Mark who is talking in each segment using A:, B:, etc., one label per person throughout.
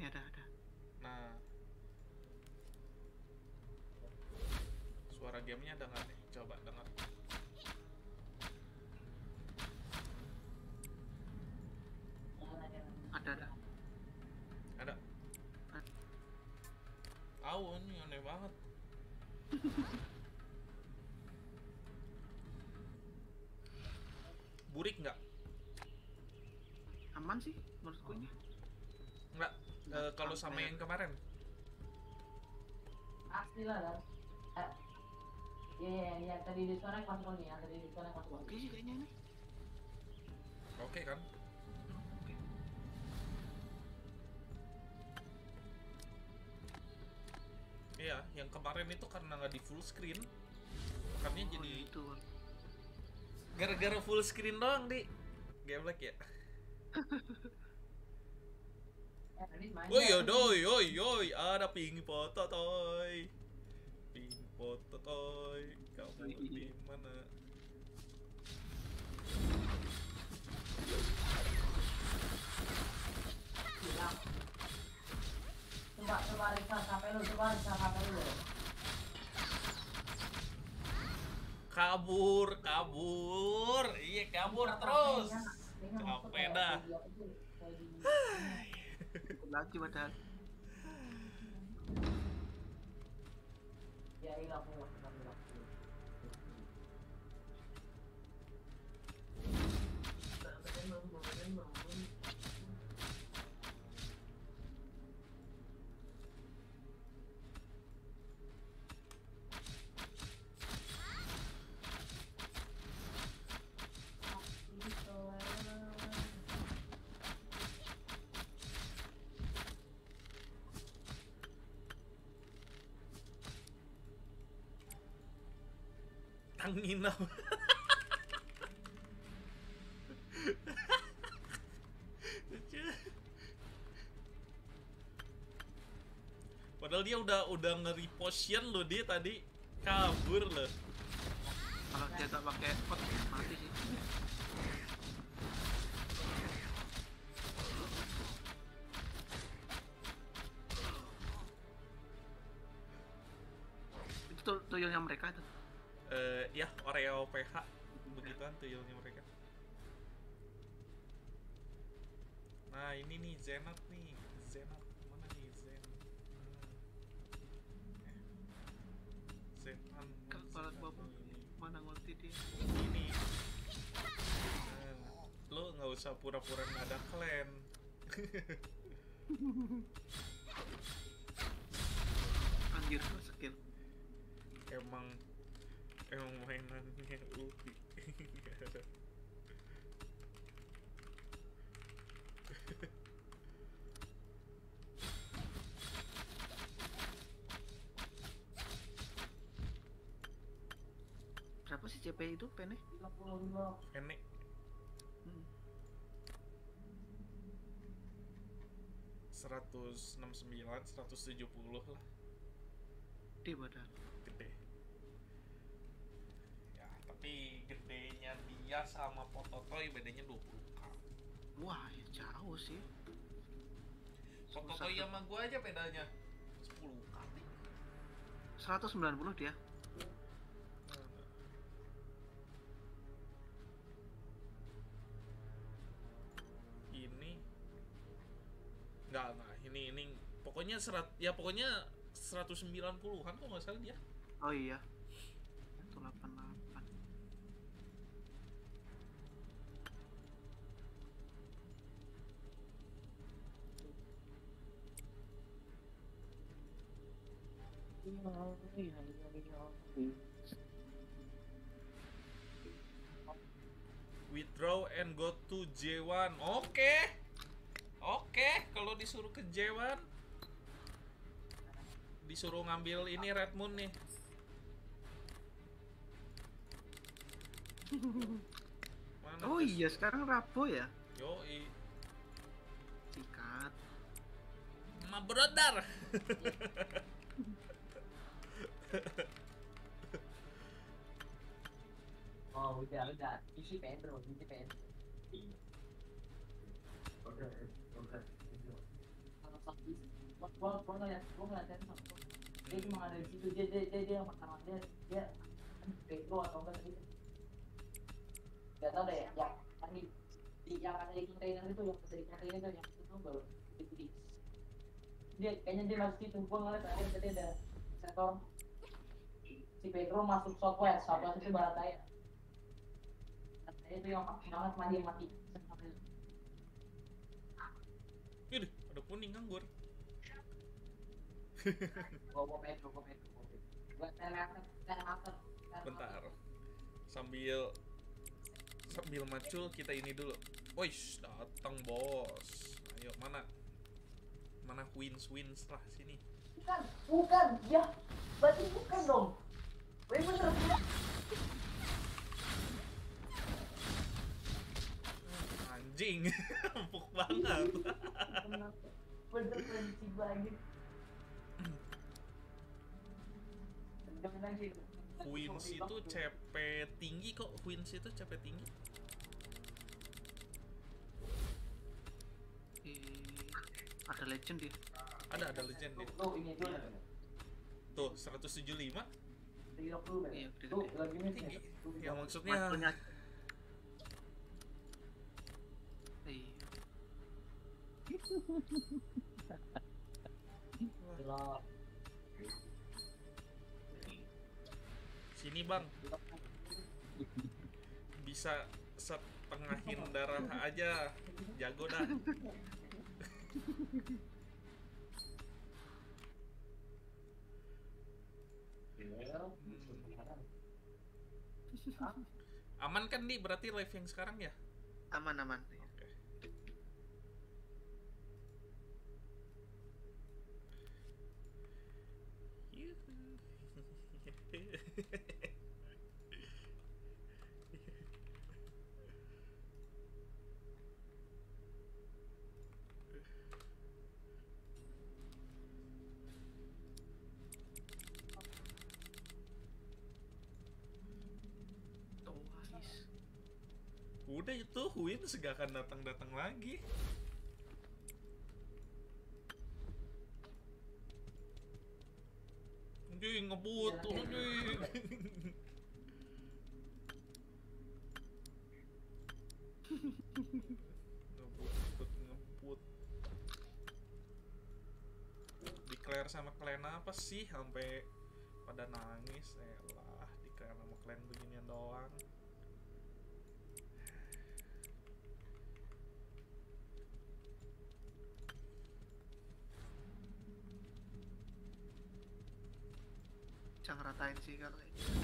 A: Ya ada.
B: Nah, suara gamenya ada nggak nih? Coba dengar.
A: Ada.
B: Ada. Tahu ini aneh banget. Burik nggak?
A: Aman sih menurutku ini.
B: Nggak. Kalau sama yang kemarin.
C: Asli lah. Iya, tadi disconnect masuk nih, yang tadi disconnect masuk.
A: Oke sih kayaknya ini.
B: Oke kan?
A: Oke.
B: Iya, yang kemarin itu karena nggak di full screen, makanya jadi
A: itu.
B: gara-gara full screen doang di Gameblek ya. Woi yoi, ada ping foto toy. Ping foto toy. Kamu di mana?
C: Coba riksa HP lu,
B: Kabur. Iya, kabur terus. Capek dah.
A: Lagi padahal.
C: Ya hilang.
B: Tanginam. Padahal dia udah nge-repotion lo dia tadi kabur loh.
A: Kalau dia gak pakai pot mati sih. Itu tuyulnya mereka itu.
B: Ya Oreo PH begituan tuyulnya mereka. Nah ini nih Zenat mana nih Zen? Zenan
A: Kalau bapak mana ngerti dia.
B: ini. Lo nggak usah pura-pura nggak ada clan.
A: Anjir skill.
B: Emang mainannya Ubi.
A: Berapa sih CP itu pene?
C: 32.
B: Enek.
A: Hmm.
B: 169, 170 lah.
A: Gede padahal.
B: Gede. Ya, tapi gedenya dia sama Pototoy bedanya 20k.
A: Wah, ya jauh sih.
B: Pototoy sama gua aja bedanya 10k nih.
A: 190 dia.
B: Ini enggak, ini pokoknya pokoknya 190-an kok nggak salah dia.
A: Oh iya. 188.
B: Withdraw and go to J1. Oke, kalau disuruh ke J1 disuruh ngambil ini Red Moon nih. Mana
A: Oh iya, sekarang Rabo ya?
B: Yoi.
A: Sikat.
B: Ma brother.
C: Oh, udah. Isi PN bro, isi PN. Oke. Gua ngeliatnya sama gua. Dia cuma ada di situ, dia yang pertama dia Pedro atau enggak tadi. Gak tau deh, yang ada di kontainer itu, yang ada di kontainer itu, yang itu baru di dia kayaknya dia masuk situ. Gua ngeliat tadi ada sektor si Pedro masuk southwest itu barat daya. Itu yang banget mati.
B: Ih, ada kuning nganggur.
C: Gua Pedro. Gua telemarketer.
B: Bentar. Sambil macul kita ini dulu. Wih, datang bos. Ayo mana wins lah sini.
C: Bukan, ya. Berarti bukan dong. Bener.
B: Anjing, empuk banget.
C: Bener benci banget.
B: Queens itu CP tinggi kok. Queens itu CP tinggi.
A: Ada legend dia.
B: Ada legend dia.
C: Tuh ini dulu.
B: Tuh 175.
A: Iya,
C: Tuh lagi nih.
B: Tinggi. Ya maksudnya
A: Mantunya. Iya.
C: Gila.
B: sini bang, bisa setengahin darah aja, jago dah. Aman kan nih berarti live yang sekarang ya?
A: Aman.
B: Oke. Udah itu Win gak akan datang lagi. Anjing ngebut, anjing. ngebut. Declare sama klan apa sih sampai pada nangis? Elah, declare sama klan beginian doang.
A: Jangan ratain sih kalau kayak gitu.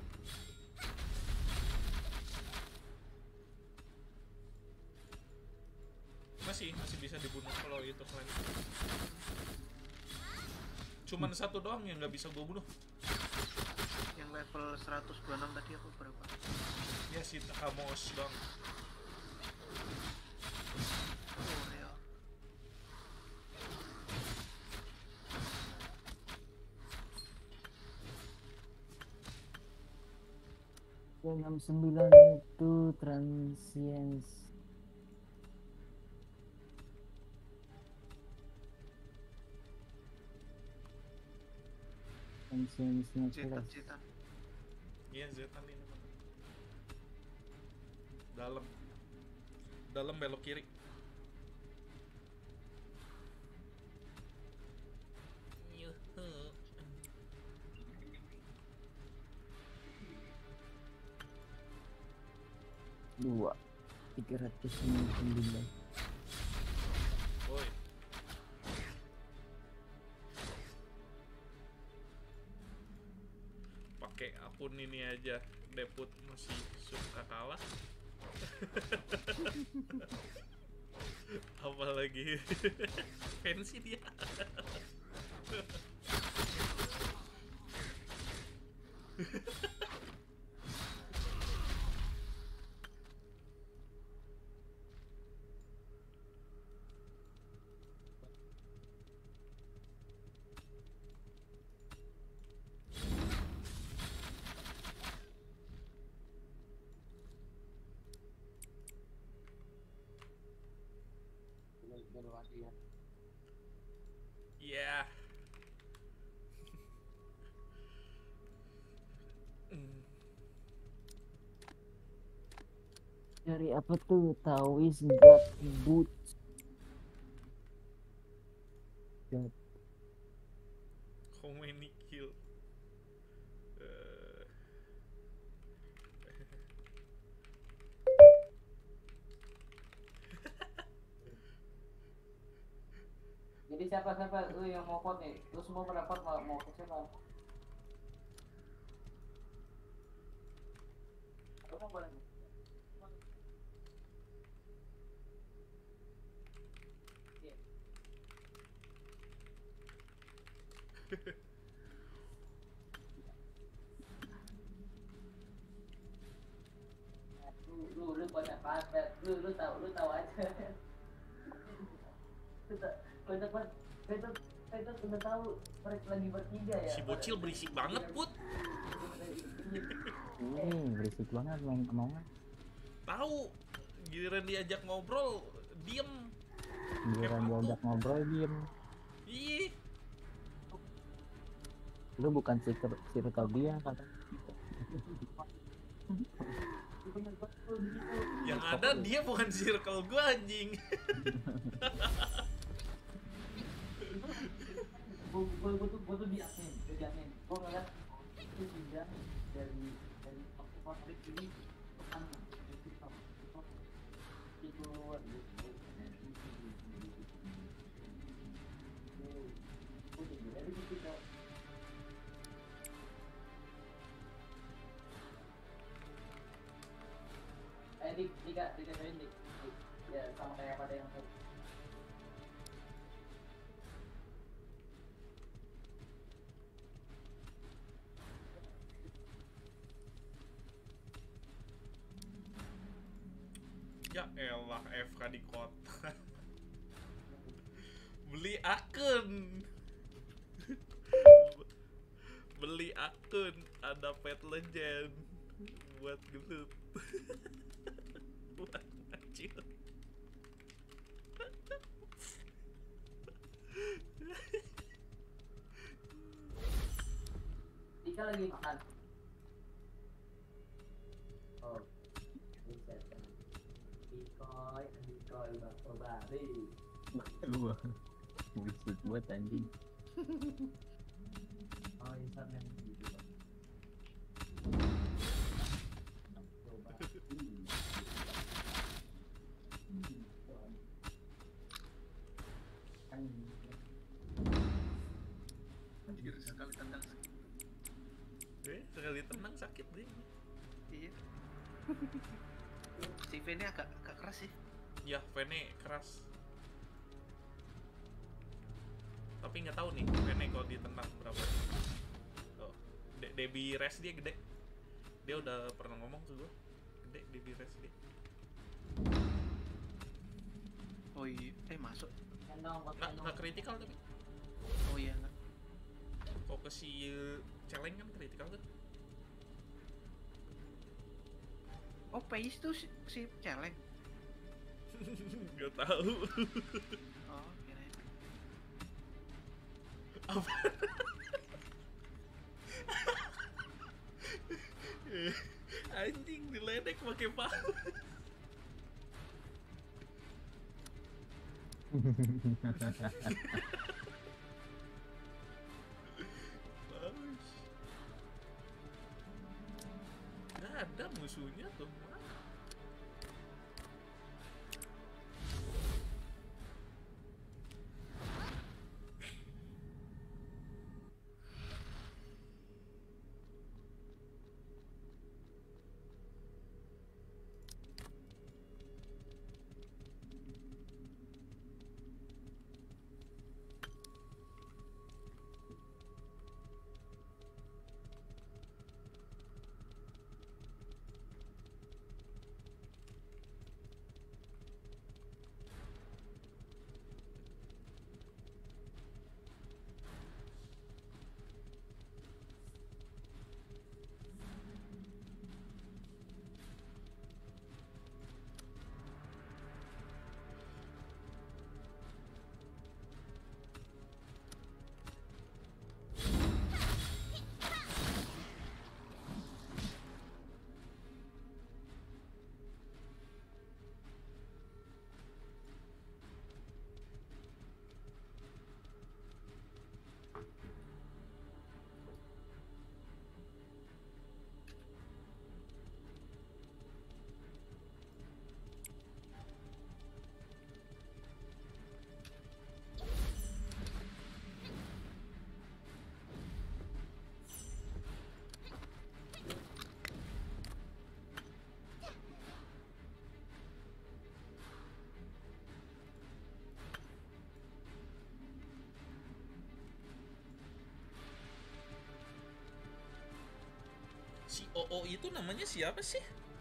B: Masih bisa dibunuh kalau itu klan. Cuman satu doang yang nggak bisa gue bunuh.
A: Yang level 126 tadi aku berapa?
B: Ya si Hamos doang.
A: Oh ya.
C: Yang 69 itu transience. Transience-nya kelas.
A: Cetan.
B: Iya Zetan ini mana? Dalam belok kiri. Yuhu.
C: Dua 399.
B: Woi. Pakai akun ini aja, Deput masih suka kalah. Apalagi fancy dia.
D: Dari apa tuh? Taoist God Boots. God.
B: How many kill? Eh,
C: Jadi siapa lu yang mau vote nih? Lu semua pendapat mau ke siapa? Lu mau boleh. Iya. Lu banyak banget, lu tahu aja. Banyak banget. Kita udah tahu mereka lagi bertiga ya.
B: si bocil berisik banget put.
D: Berisik banget main Among Us.
B: Tahu giliran diajak ngobrol diem.
D: Giliran
B: Emang
D: diajak
B: tuh.
D: ngobrol diem.
B: Ih,
D: Lu bukan circle dia kata.
B: yang ada dia bukan circle gua anjing.
C: Gue tuh di admin, gue ngeliat itu pindah dari waktu konflik ini kan itu dari situ di ya sama kayak pada yang
B: Ya elah FK di kota. Beli akun. Beli akun ada pet legend buat gelut. Buat kecil.
C: Dika lagi makan. Oh, bisa kan. Dikoy bakso bari.
D: Gua berisik buat anjing.
C: Oh, insan yang gitu. Coba.
A: Anjir, sekali tendang.
B: Sekali tenang sakit deh.
A: Iya. Si V ini agak keras sih.
B: Ya, Vene keras. Tapi nggak tahu nih, Vene kalau ditendang berapa. Oh, Debbie res dia gede. Dia udah pernah ngomong ke gua. Gede Debbie res dia.
A: Oh iya, masuk.
B: Nggak kritikal tapi.
A: Oh iya enggak.
B: Kok ke si celeng kan kritikal tuh.
A: Oh, Pais tuh si celeng.
B: Gak tahu.
A: Oh, kirain.
B: Apa? Anjing diledek pakai palu. Gak ada musuhnya tuh. Si OO itu namanya siapa sih?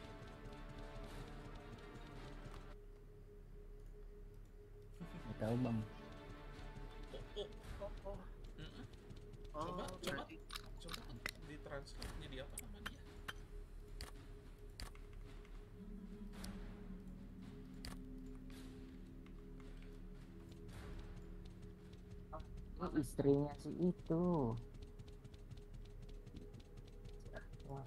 D: Nggak tahu bang.
B: OO.
A: Oh,
B: Mm-mm.
A: oh,
B: Coba
A: berarti
B: coba ditranslate jadi apa nama dia?
D: Ini istrinya si itu. Wah,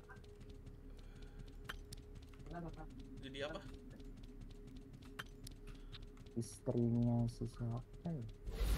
B: Jadi apa?
D: istrinya si siapa ya?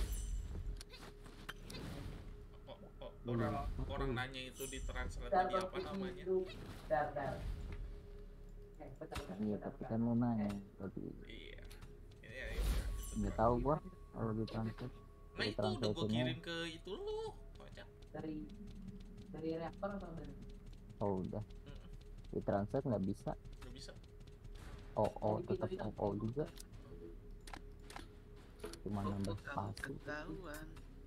B: Orang nanya itu ditranslate
C: Dan
B: jadi apa namanya?
C: itu dar. Betul.
D: Iya tapi kan mau nanya tadi.
B: Iya. Iya, iya.
D: Nggak tahu gua kalau ditranslate.
B: Nah itu udah gue kirim ke itu lu, kocak.
C: dari reaktor atau dari
D: Oh udah. Ditranslate nggak bisa.
B: Gak bisa.
D: Oh tetap oh juga. Cuma nambah
A: kamu
D: spasi.
A: ketahuan.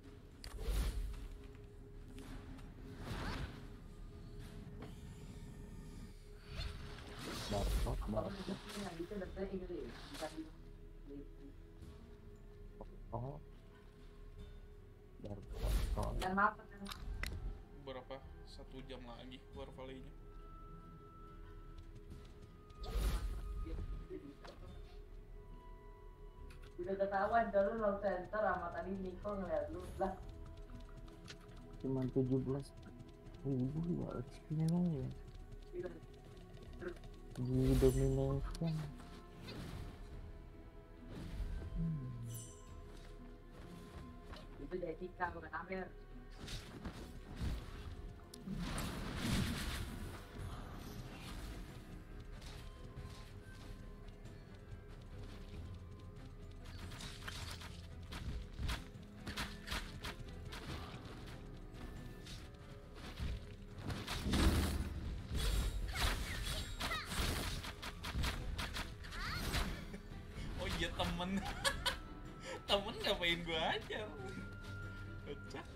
D: Barcode.
C: itu udah play gitu ya bukan
D: Oh. Barcode.
C: dan maaf
B: Berapa? 1 jam lagi war volley-nya.
C: udah ketahuan kalau lu low center sama tadi Niko ngeliat lu lah
D: Cuma 17.000 ya XP memang ya. Di domination.
C: itu Jessica bukan Amir
B: Oh iya temen. Temen ngapain gua aja? Kocak.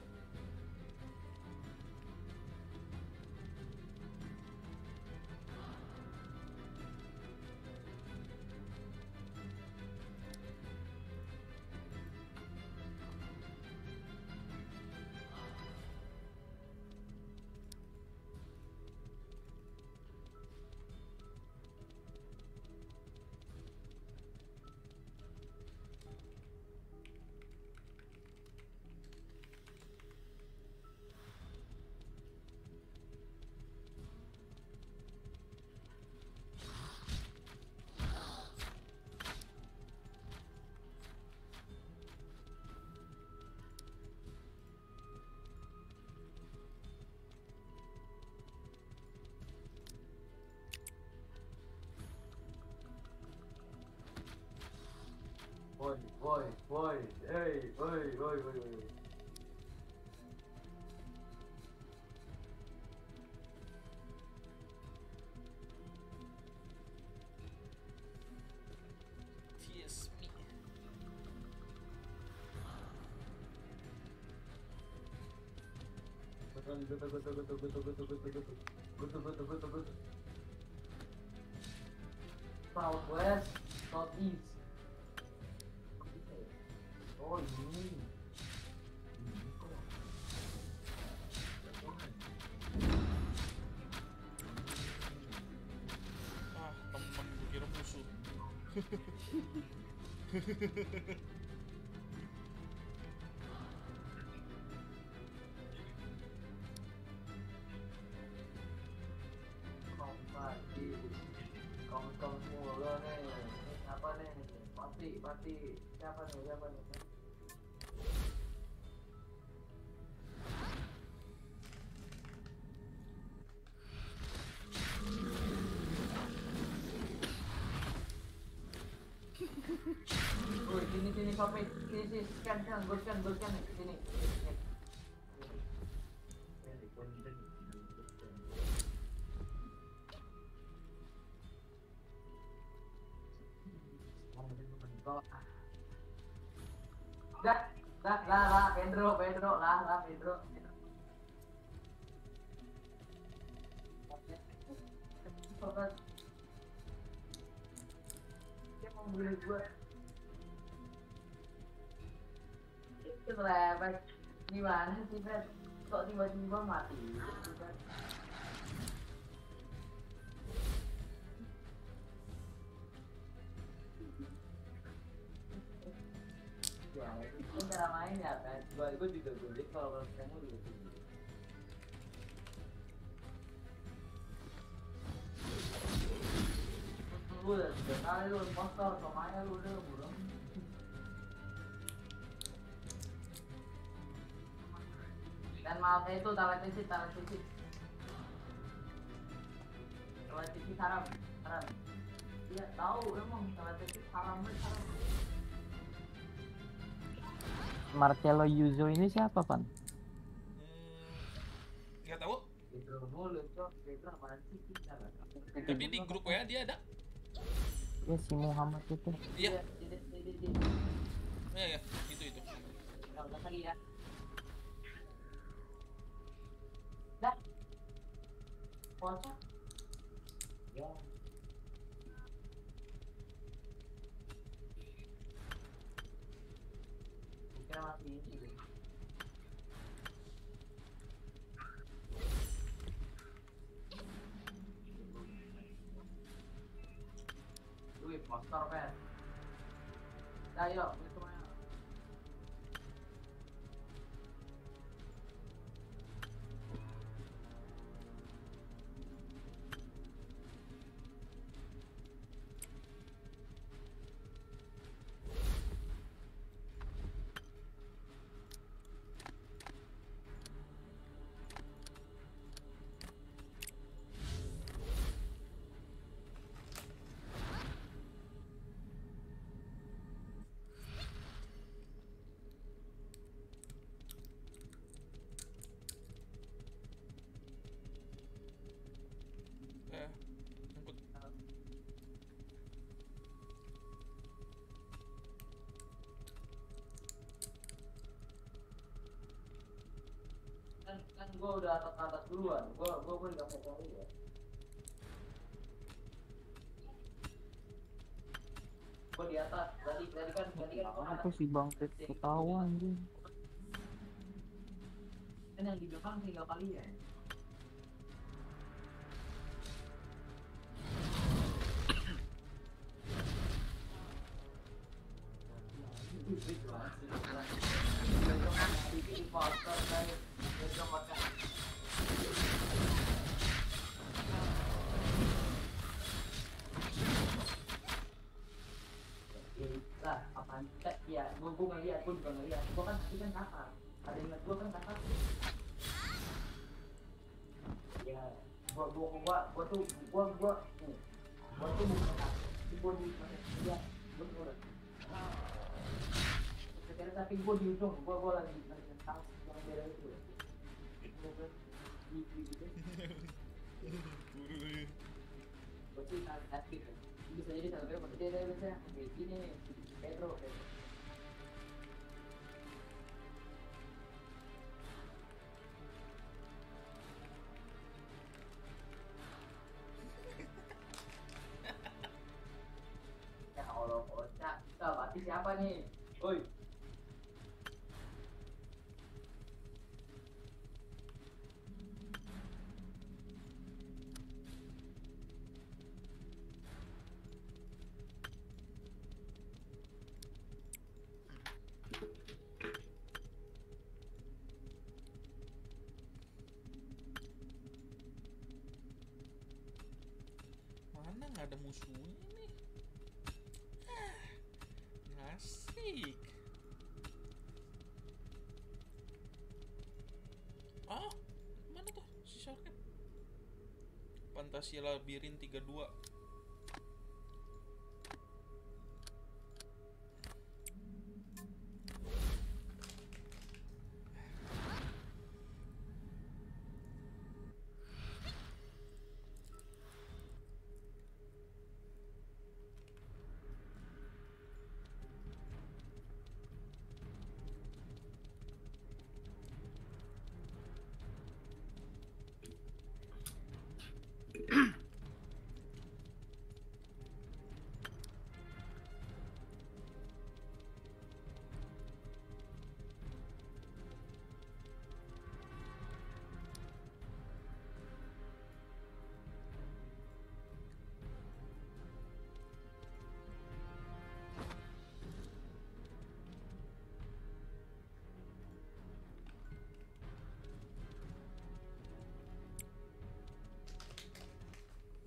C: Boy, hey, boy.
B: Yes, me.
C: Betul. Southwest, Southeast. Oh ini.
B: Ah, temen gue kira musuh.
C: Kong mulu nih. Ini apa nih? Pasti siapa nih? Sini sampai sini scan gue scan nih sini. Lah, Pedro. bunuh gua. Itu lepek. Gimana sih, Bet? Kok tiba-tiba mati? Gitu kan. Ya, itu cara main ya, kan? Gua juga gulit kalau kamu juga gulit. Lu udah 3 kali lu impostor, kemana lu udah belum? Dan maafnya itu talat tisit haram, haram. Iya tahu emang talat tisit haram.
D: Marcelo Yuzo ini siapa, Pan?
B: Nggak tahu.
C: Itu mulut kok, itu apaan sih kita nggak tahu.
B: Tapi di grup WA dia ada.
D: Ya si Muhammad itu.
B: Iya.
C: Dia.
B: Ya, itu.
C: Nggak usah lagi ya. Dah. Kocak. Ya. Kira masih ini. Lu impostor, Ben. Ayo, itu mana?
B: Nyangkut.
C: Kan gua udah atas duluan. Gua dikasih tahu ya. Gua di atas. Tadi kan gua
D: Apa sih Bang Ted ketawa anjing?
C: kan yang di belakang 3 kali ya. Lah, apaan? Ya, gua ngeliat, gua juga ngeliat. Gua kan tadi kan kakak. Ada yang ngeliat gua kan kakak. Ya, gua tuh bukan kakak. Gua di dia, gua udah. Sekarang tapi gua di ujung, gua lagi tahu yang beda itu. Gitu. Gua sih aktif. Bisa jadi satu kali dia ada bisa kayak gini Pedro. Ya Allah, kocak. Kita mati siapa nih? Woi.
B: Mana nggak ada musuhnya nih? Asik. Ah, mana tuh si Sharket? Fantasia Labirin 32.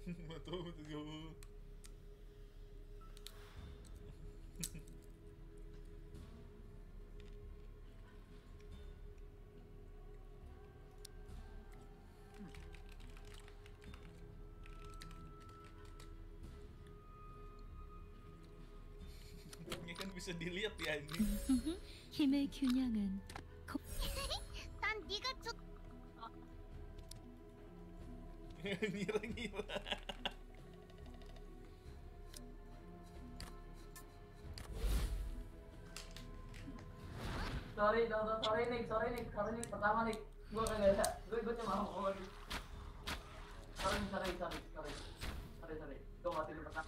B: Betul betul. Ini kan bisa dilihat ya ini.
E: 힘의 균형은
F: 난 네가 좋.
B: Ngira-ngira.
C: Sorry Nick, pertama Nick, gue kagak ada, gue cuma ngomong lagi. Sorry, gue mati dulu pertama.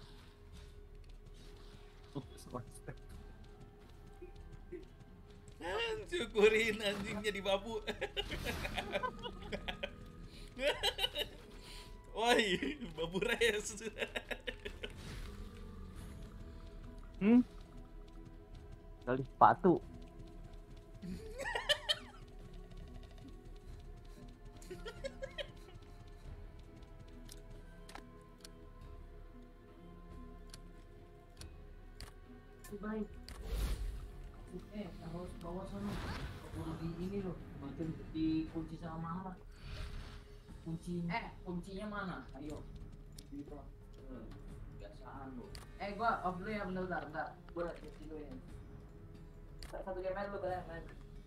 B: Syukurin anjing jadi babu. Woi, babu res.
D: Kali sepatu.
C: Baik. Harus bawa sana. Bawa di ini loh, bagian di kunci sama mana? Kuncinya mana? Ayo. Gitu. Biasaan lo. Gua off dulu ya, bentar. Gua lihat dulu ya. Satu game dulu main.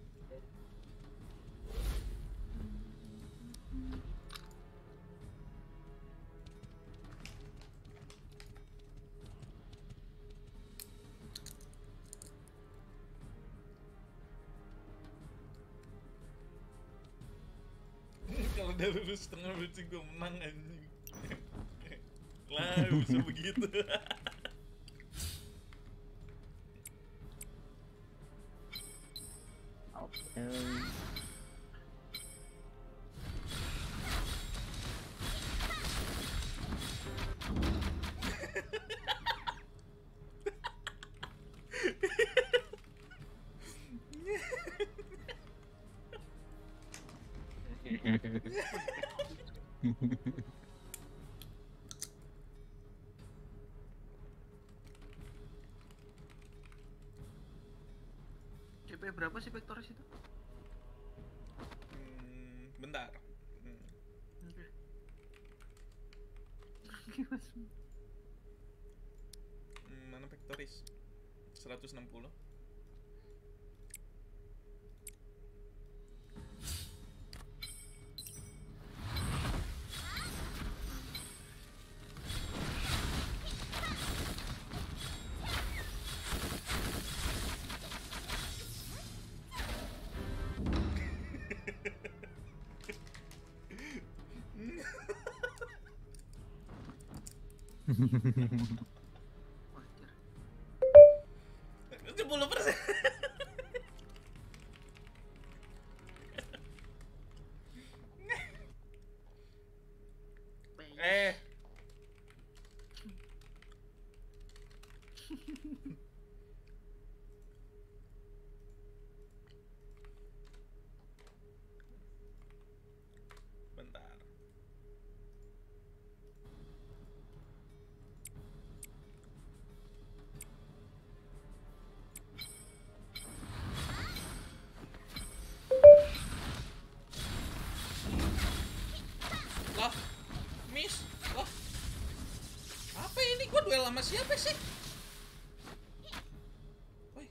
B: Kalau udah lulus setengah berarti gue menang anjing. Lah bisa begitu.
A: CP berapa sih Vectoris itu?
B: Bentar.
A: Oke.
B: Mana Vectoris? 160.
A: Wajar.
B: 10%. Eh. Bentar. Lah, miss, lah. Apa ini? Gua duel sama siapa sih? Woi.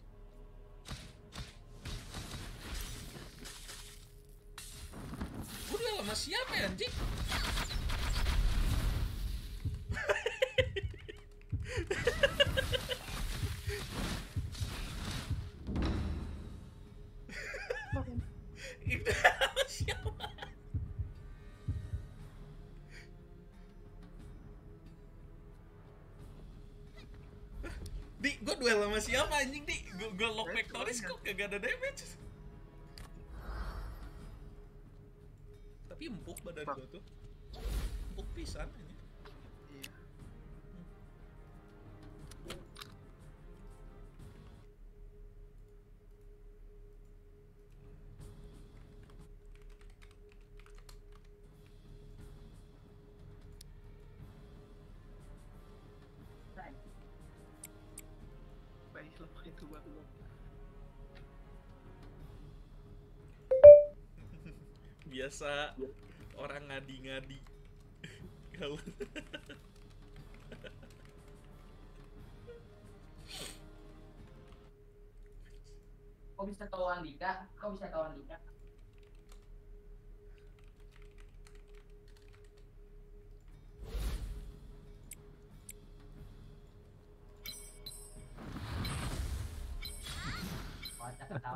B: Gua duel sama siapa ya, anjing? Itu sama siapa? Di, gue duel sama siapa anjing, Di? Gue lock Vectoris kok kagak ada damage. Tapi empuk badan gue tuh. Empuk pisan anjing.
A: Iya. itu baru.
B: Biasa orang ngadi-ngadi. Kalau
C: Kok bisa tahu Andika? Kok bisa tahu Andika? Kocak ketawa.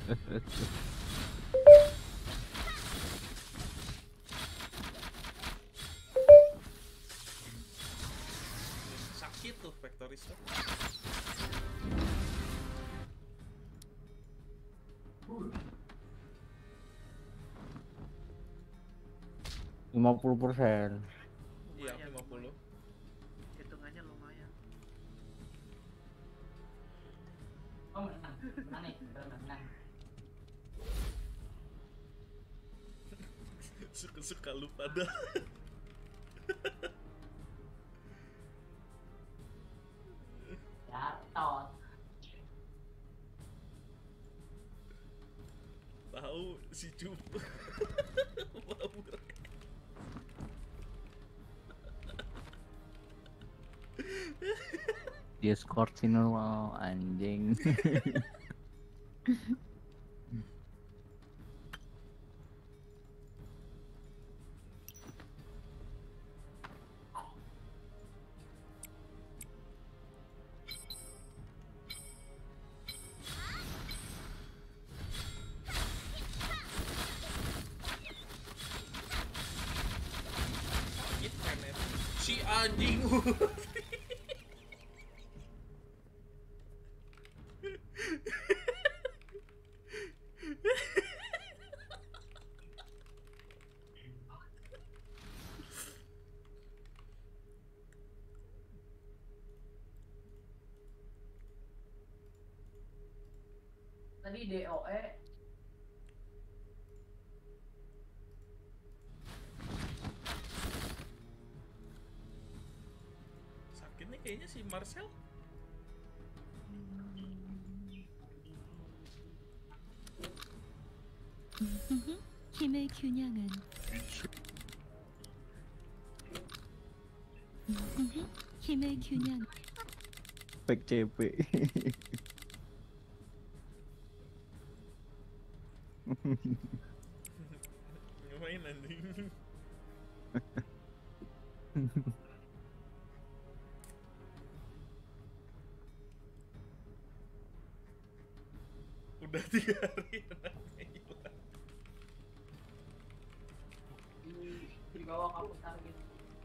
B: sakit tuh Vectoris tuh.
D: 50%.
B: Iya,
A: Lumayan,
B: 50.
A: hitungannya lumayan.
C: Oh menang, menang nih, menang.
B: Suka-suka lu pada.
C: Jatuh.
B: Tahu si Cup. Babur.
D: Discord sini lo anjing.
B: Sakit kanan. Si anjing.
C: Tadi DOE
B: Sakit nih kayaknya si Marcel.
E: 힘의 균형은 힘의 균형
D: Back CP.
B: Ngapain anjing? Udah 3 hari anaknya hilang.
C: di bawah kampus target.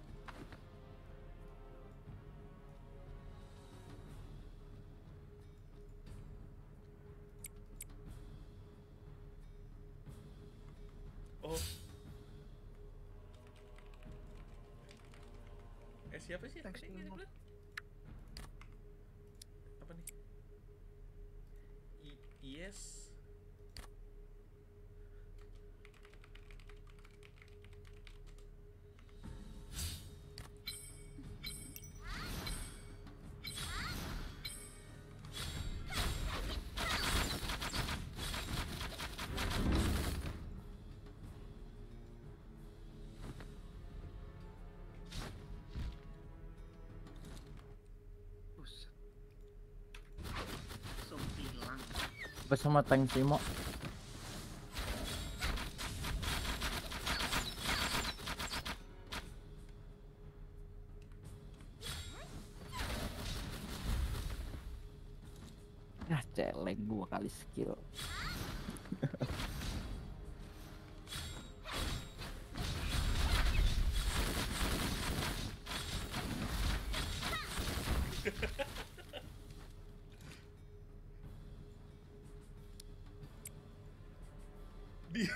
B: Oh. Siapa sih rankingnya nih, Bro? Apa nih? Yes.
A: Buset. Langsung hilang.
D: Bersama tank Simo. Ya celeng 2 kali skill.
B: Dia.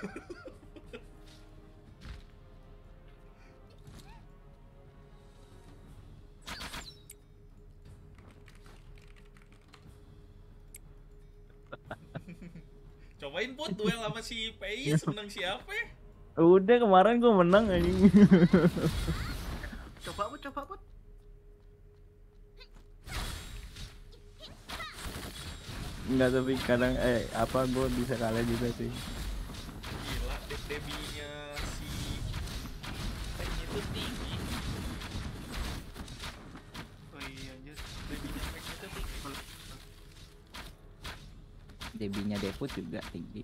B: Cobain Put duel sama si PI, seneng siapa ya?
D: Udah kemarin gua menang anjing.
A: Coba Put.
D: Enggak, tapi kadang apa gue bisa kalah juga sih.
B: Gila, Debbie-nya si Tank itu tinggi.
A: Oh iya anjir.
B: Debbie-nya Tank itu tinggi.
D: Debinya Depot juga tinggi.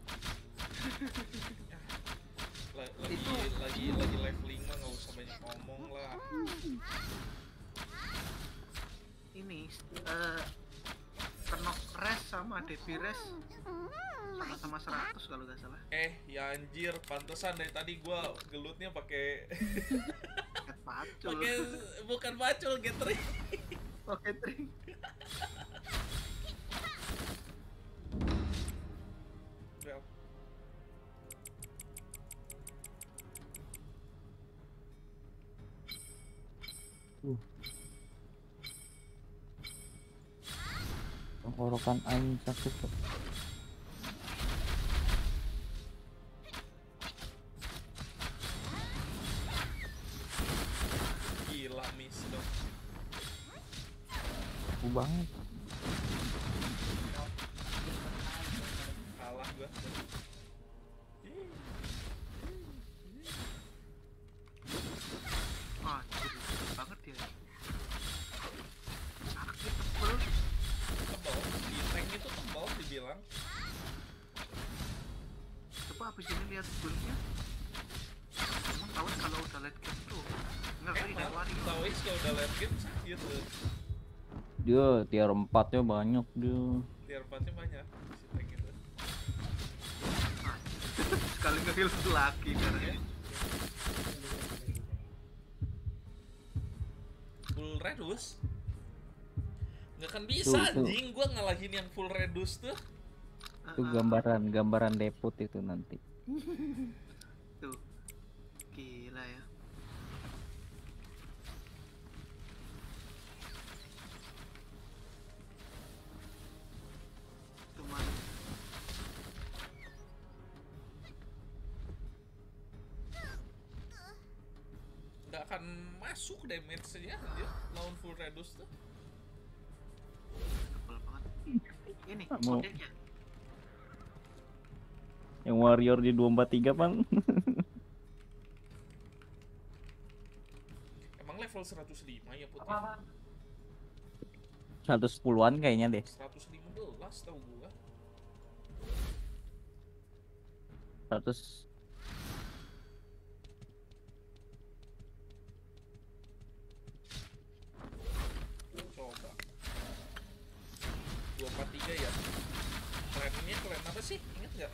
B: Lagi leveling mah nggak usah banyak ngomong lah.
A: Ini Kenok Res sama Devi Res sama-sama 100 kalau nggak salah.
B: Ya anjir, pantesan dari tadi gua gelutnya pakai
A: Cat pacul.
B: bukan pacul, gathering.
A: Oke, Tring.
B: Well,
D: Tenggorokan aing sakit kok.
B: gila miss dong.
D: Banget.
B: Kalah gua.
A: Ah, jadi banget ya. Sakit tebel.
B: Tebal, di tank itu tebal dibilang.
A: Coba abis ini lihat build-nya. Emang tahu kalau udah late game tuh ngeri dan lari.
B: Tawis kalau udah late game sakit tuh.
D: Dia tier 4-nya banyak dia.
B: Tier 4-nya banyak si tank itu.
A: Nah, sekali nge-heal lagi caranya.
B: Full reduce nggak akan bisa
D: Tuh.
B: anjing gua ngalahin yang full reduce tuh.
D: Itu gambaran Depot itu nanti.
A: Tuh. Gila ya. Cuman
B: Nggak akan masuk damage-nya anjir lawan full reduce tuh.
A: tebel banget. Ini
D: Mau.
A: modelnya.
D: Yang warrior di 243 bang.
B: Emang level 105 ya putih?
C: Apa?
D: 110-an kayaknya deh.
B: 115 tau gua.
D: 100.
B: Coba 243 ya. Klan ini klan apa sih? Ingat nggak?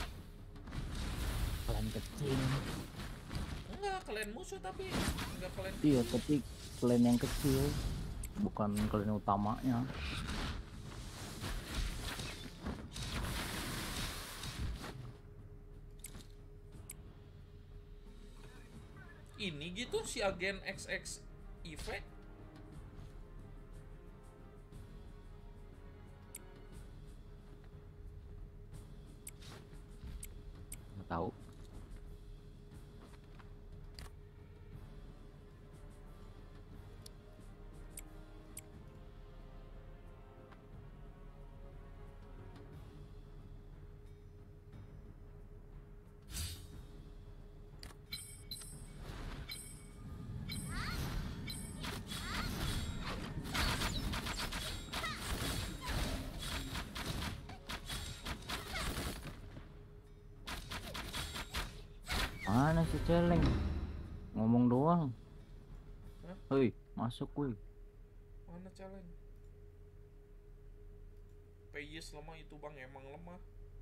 D: Klan kecil.
B: Enggak, klan musuh tapi enggak klan.
D: Iya, tapi klan yang kecil, bukan klan utamanya.
B: Ini gitu si agen XX Effect.
D: Nggak tahu. Mana si celeng? Ngomong doang.
B: Hah?
D: Hei, masuk woi.
B: Mana challenge? Payes lemah itu bang, emang lemah.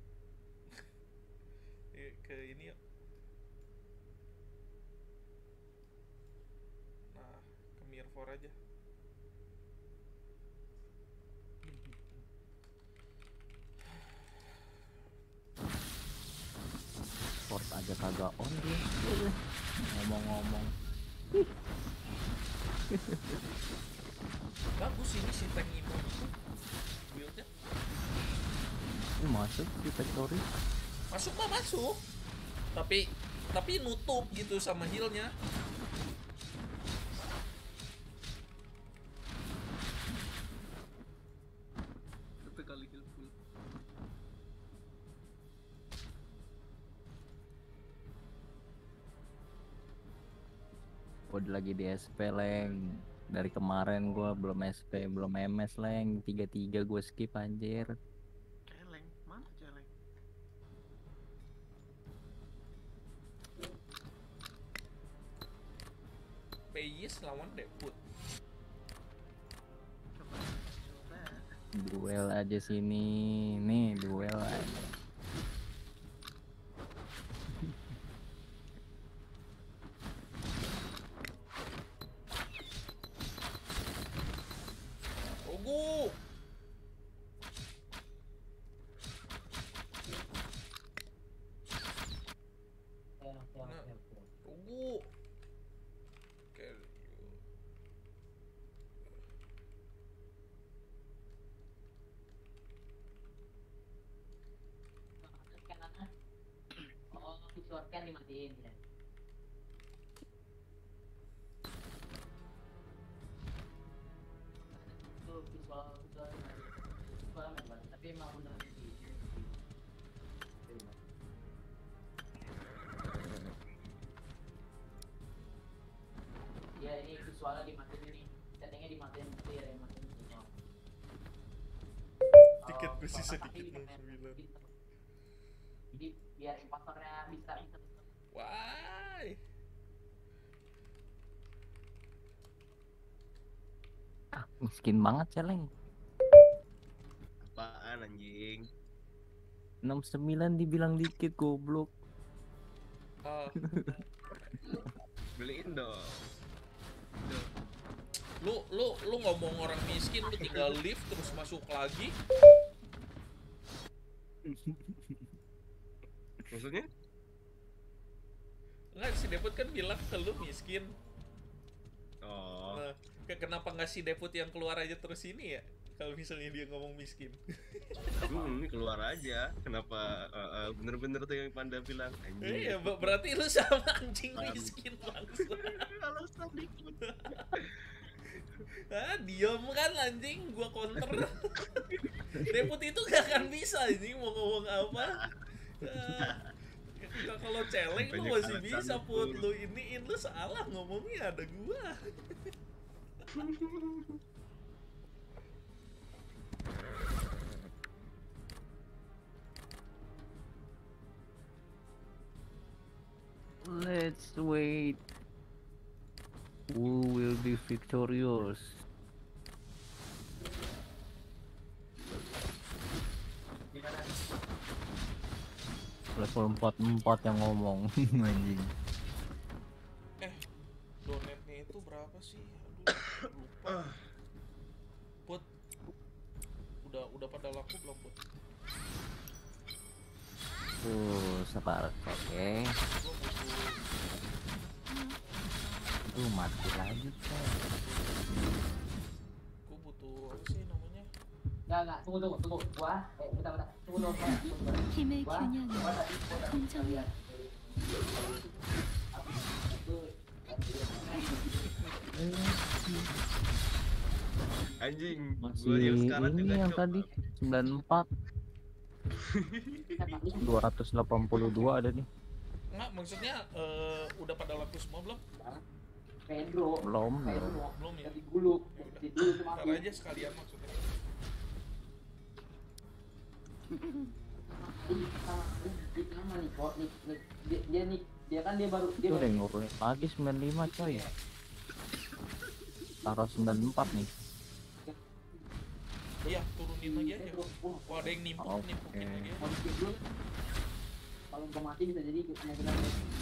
B: Ke ini ya. Nah, ke Mirror aja.
D: Port aja kagak on dia. Ngomong-ngomong.
B: Bagus ini si tank Imo itu build-nya.
D: Ini masuk di factory.
B: Masuk mah masuk. Tapi nutup gitu sama heal-nya.
A: Tapi kali heal full.
D: Gua lagi di SP leng. Dari kemarin gua belum SP, belum MS leng. 3-3 gua skip anjir.
A: Celeng, mana celeng?
B: PIS lawan Deput.
A: Coba.
D: Duel aja sini. Nih, duel aja.
B: Tunggu. Tunggu. Oke.
C: Oh, visual scan dimatiin ya. Itu visual dimatiin. Visual memang, tapi emang benar di. Ya ini visualnya dimatiin ini, settingnya dimatiin clear ya, matiin visual.
B: Tiket
C: Oh,
B: bersih
C: visual tapi
B: sedikit
C: dimatiin
B: 69.
C: gitu. Jadi biar imposternya bisa.
B: Why?
D: Ah, miskin banget celeng.
G: Apaan anjing?
D: 69 dibilang dikit goblok.
B: Ah,
G: Beliin dong.
B: lu ngomong orang miskin, lu tinggal lift terus masuk lagi.
G: Maksudnya?
B: Enggak, si Deput kan bilang ke lu miskin.
G: Oh.
B: Nah, kenapa nggak si Deput yang keluar aja terus ini ya? Kalau misalnya dia ngomong miskin.
G: Ini keluar aja. Kenapa bener-bener tuh yang Panda bilang anjing.
B: Iya, berarti lu sama anjing miskin langsung.
G: Alasan dikit.
B: Ah, diem kan anjing, gua counter. Deput itu gak akan bisa anjing mau ngomong apa. Kalau celeng lu
G: Banyak
B: masih
G: alasan
B: bisa
G: lu,
B: put,
G: Pur.
B: lu iniin, lu salah ngomongnya ada gua.
D: Let's wait. Who will be victorious? Level 44 yang ngomong anjing.
B: Donetnya itu berapa sih? Aduh, lupa. Put, udah pada laku belum put?
D: Separat. Oke.
B: Gua butuh,
D: Mati lagi coy.
B: gua butuh apa sih namanya?
C: Enggak, tunggu. Gua, bentar. Tunggu dulu,
E: 힘의
C: Gua
E: 균형은
C: tadi
E: 공정이야.
G: Anjing.
D: Masih
G: Gua yang sekarang
D: ini
G: juga
D: yang
G: coba.
D: tadi 94 282 ada nih.
B: Enggak, maksudnya udah pada laku semua belum?
C: Pedro.
D: Belum.
B: Belum ya?
C: Di gulung. Di gulung cuma
B: Ntar aja sekalian maksudnya.
C: sama nih kok dia kan dia baru
D: Itu udah ngurunin lagi 95 coy. Taruh 94 nih.
B: Iya, turunin lagi aja. Wah, ada yang nimpukin
D: Oke.
B: lagi.
C: mau di dulu kalau nggak mati bisa jadi penyakit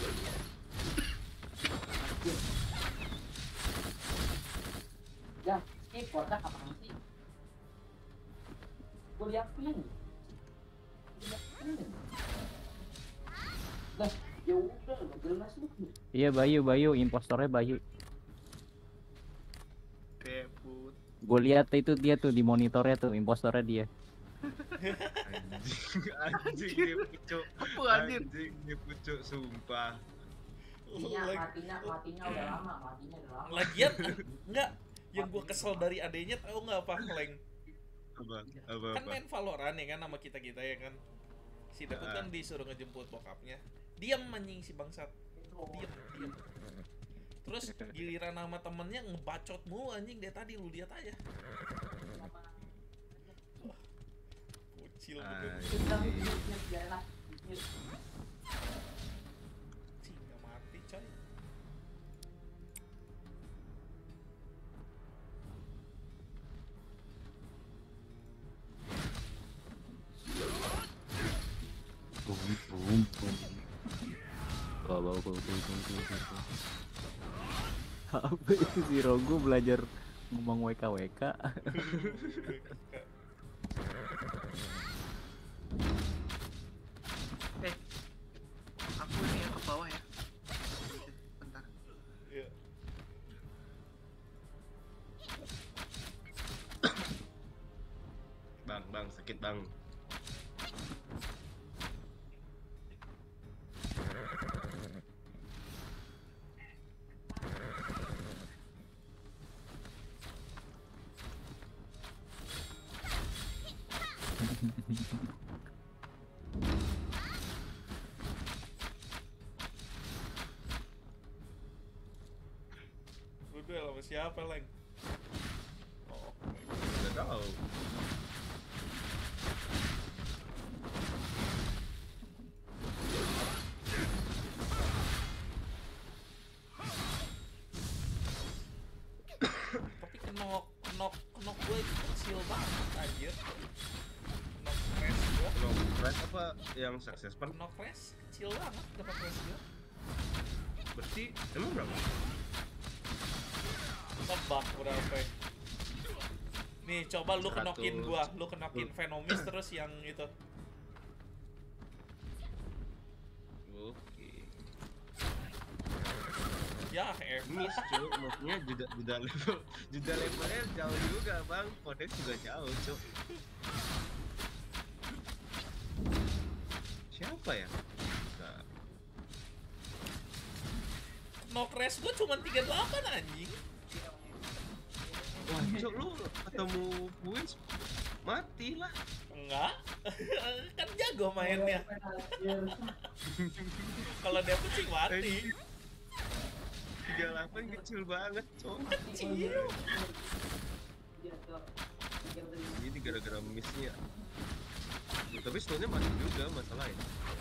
C: ya skip kotak apa sih gue yakin dah ya udah nggak jelas lu
D: Iya Bayu, impostornya Bayu.
G: Deput.
D: Gue lihat itu dia tuh di monitornya tuh, impostornya dia.
G: Anjing dia pucuk.
A: Apa anjir?
G: Anjing dia pucuk sumpah.
C: matinya udah lama
B: Lagian enggak, yang gua kesel dari adenya tahu nggak apa Leng?
G: Apa?
B: Kan main Valorant ya kan sama kita ya kan. Si Deput kan disuruh ngejemput bokapnya. Diam anjing si bangsat. Diam. Terus giliran sama temennya ngebacot mulu anjing dari tadi, lu lihat aja. Bocil betul. Cing, nggak mati coy.
D: Bum. Bawa. Apa itu si Rogo belajar ngomong WKWK?
A: Aku ini ya ke bawah ya. Bentar.
B: Iya.
G: Bang, sakit bang.
B: Lu duel sama siapa, Leng? Oh,
G: Udah tahu.
B: tapi kenok gue itu kecil banget anjir. Kenok press gue.
G: Kalau press apa yang sukses pan?
B: Kenok press kecil banget dapat press gue.
G: Berarti emang berapa?
B: Tebak berapa ya? Nih coba lu kenokin
G: 100.
B: gua, lu kenokin Venomis terus yang itu.
G: Oke.
B: Ya,
G: Miss cuy, maksudnya juda levelnya jauh juga bang, potensi juga jauh cuy. Siapa ya? Nah,
B: knock rest gua cuma 38 anjing.
G: wah cuy lu ketemu Wins mati lah.
B: Enggak. Kan jago mainnya. Kalau dia pusing mati.
G: 38 kecil banget cuy.
B: Kecil.
G: Ini gara-gara missnya. Tapi stunnya masih juga masalahnya.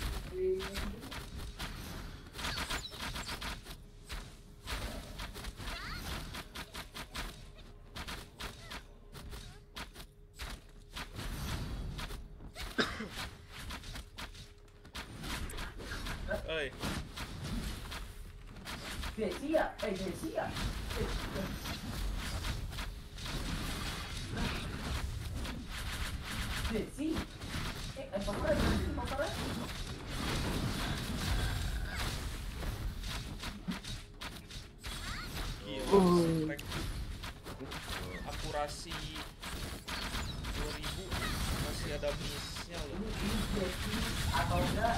B: Oi.
C: Desia. Desi. Motornya.
B: Gila. Akurasi 2000 masih ada missnya loh.
C: Ini Desi atau enggak?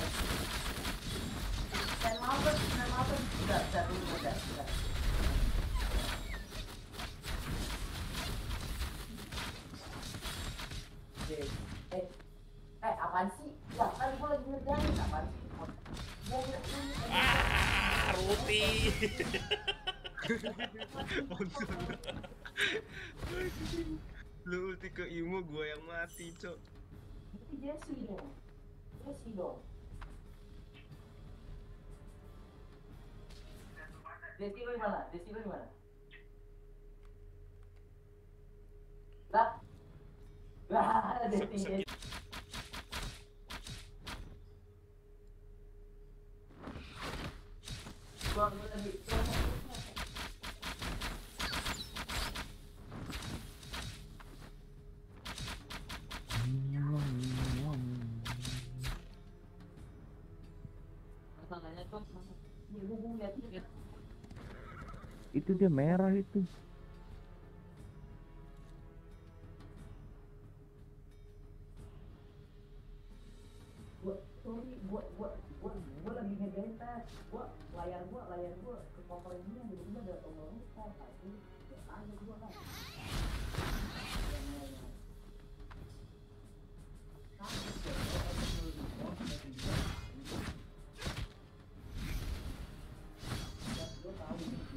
C: Dan maafkan. Udah dulu. Apaan sih? Ya kan gue lagi ngerjain, apaan sih?
B: Ruti.
G: Lu ulti ke Imo, gua yang mati cok.
C: Tapi Jesse dong. Desi lu di mana? Lah, Desi. Gua lagi. Masalahnya tuh, gue lihat.
D: Itu dia merah itu.
C: Gue lagi ngerjain tes. Layar gue ke motor ini yang tiba-tiba ada tombol rusak. Itu ada gue kan. Gue tahu.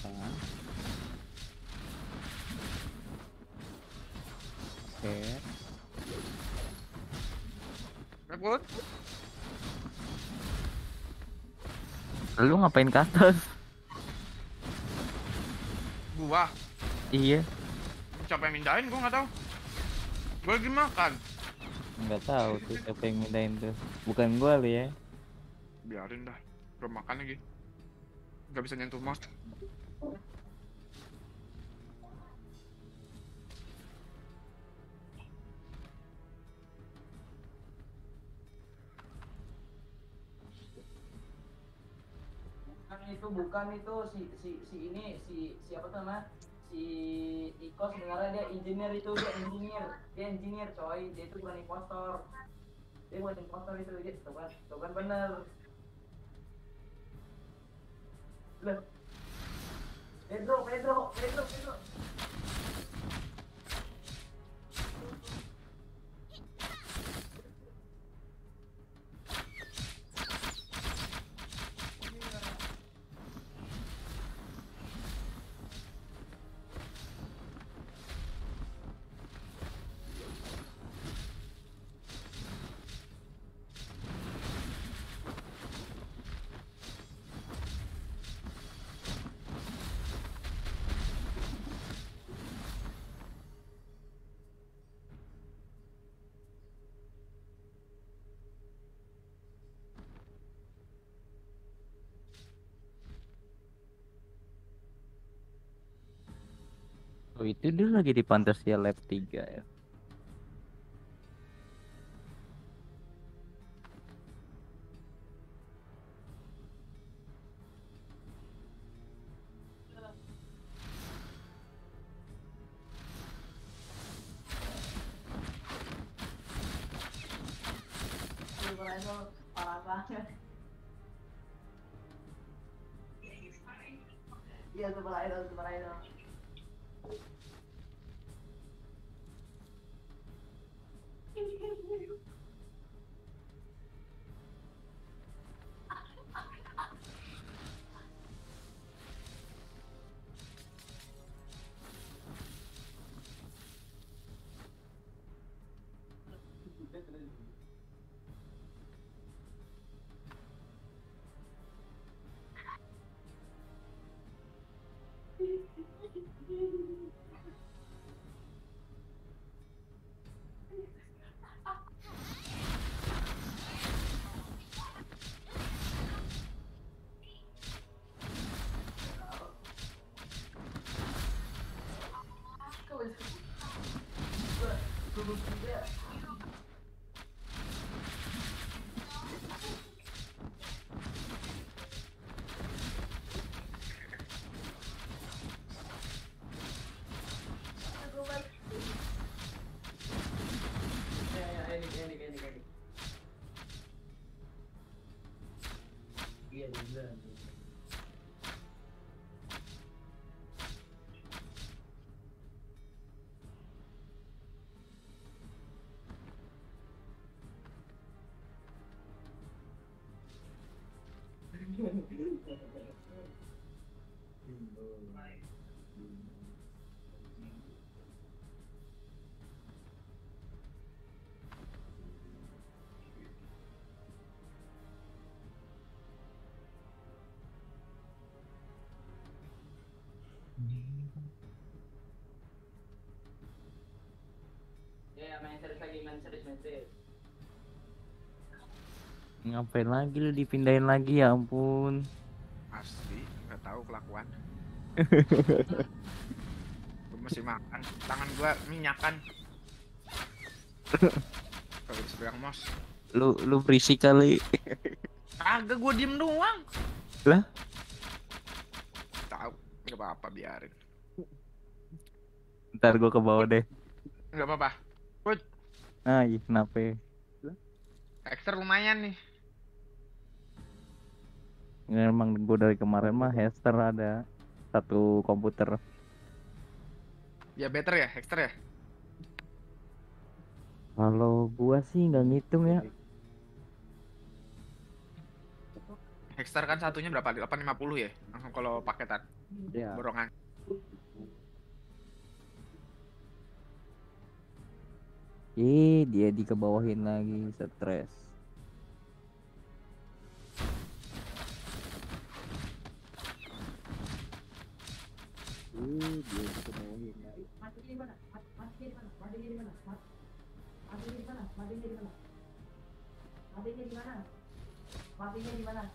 D: Apa? Oke.
A: Repot.
D: Lu ngapain ke atas?
A: Gua.
D: Iya,
A: Siapa yang mindahin? Gua nggak tahu. Gua lagi makan.
D: nggak tahu tuh siapa yang mindahin tuh. Bukan gua lu ya.
A: Biarin dah. Gua makan lagi. Gak bisa nyentuh mouse.
C: Bukan itu si ini siapa tuh namanya, si Iko sebenarnya dia engineer coy, dia itu bukan impostor, itu dia tuh kan bener. Loh, Pedro.
D: Oh, itu dia lagi di Fantasia Lab 3 ya.
C: Itu parah banget. Iya, Super Idol. Iya, bener. Ya, main serius.
D: Ngapain lagi lu dipindahin lagi, ya ampun.
A: Asli, nggak tahu kelakuan. Gua masih makan. Tangan gua minyakan. Kalau bisa pegang mouse.
D: Lu berisik kali.
A: Kagak, gua diem doang.
D: Lah?
A: Tahu, nggak apa-apa, biarin.
D: Ntar gua ke bawah deh.
A: Nggak apa-apa.
D: Nah, iya, kenapa ya?
A: Extra lumayan nih.
D: Ya, emang gua dari kemarin mah Hester ada satu komputer.
A: Ya better ya, extra ya.
D: Kalau gua sih nggak ngitung ya.
A: Hexter kan satunya berapa? 850 ya? Langsung kalau paketan.
D: Ya.
A: Borongan.
D: Dia dikebawahin lagi, stres. Dia dikebawahin lagi.
C: Matinya di mana? Matinya di mana? Matinya di mana? Matinya di mana? Matinya di mana? Matinya di mana? Matinya di mana?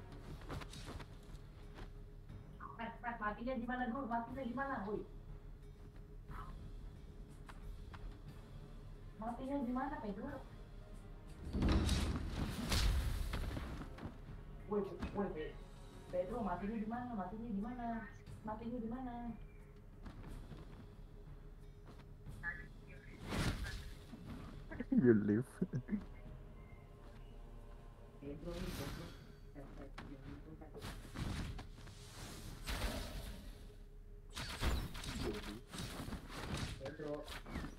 C: Pet, matinya di mana dulu? Matinya di mana, woi? Matinya di mana, Pedro? Woi, Pedro, matinya di mana? Matinya di mana? Matinya di mana?
D: You live.
C: Pedro nih, Pedro. Pedro.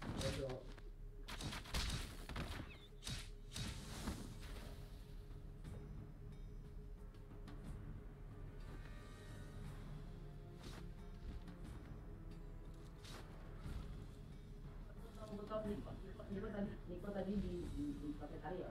C: Niko tadi di kafetaria.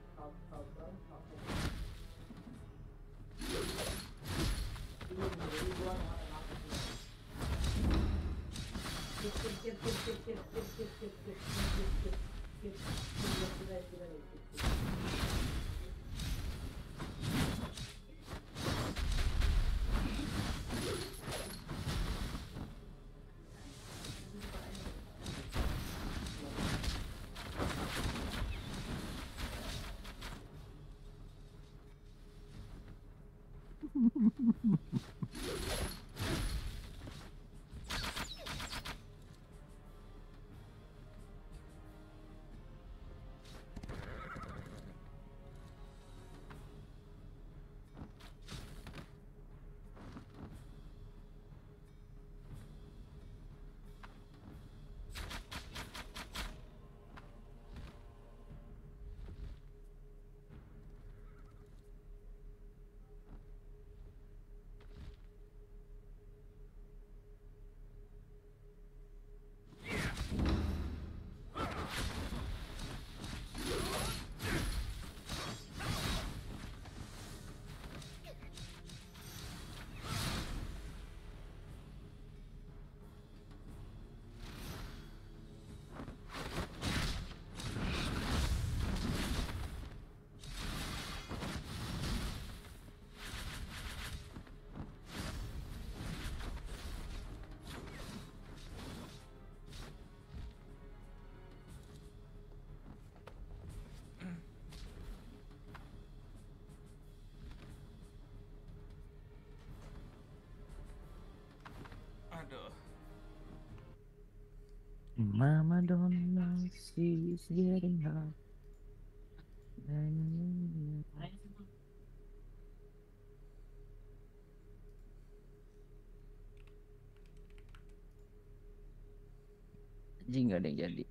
B: Aduh.
D: Mama don't know she's getting hot. Anjing gak ada yang jadi.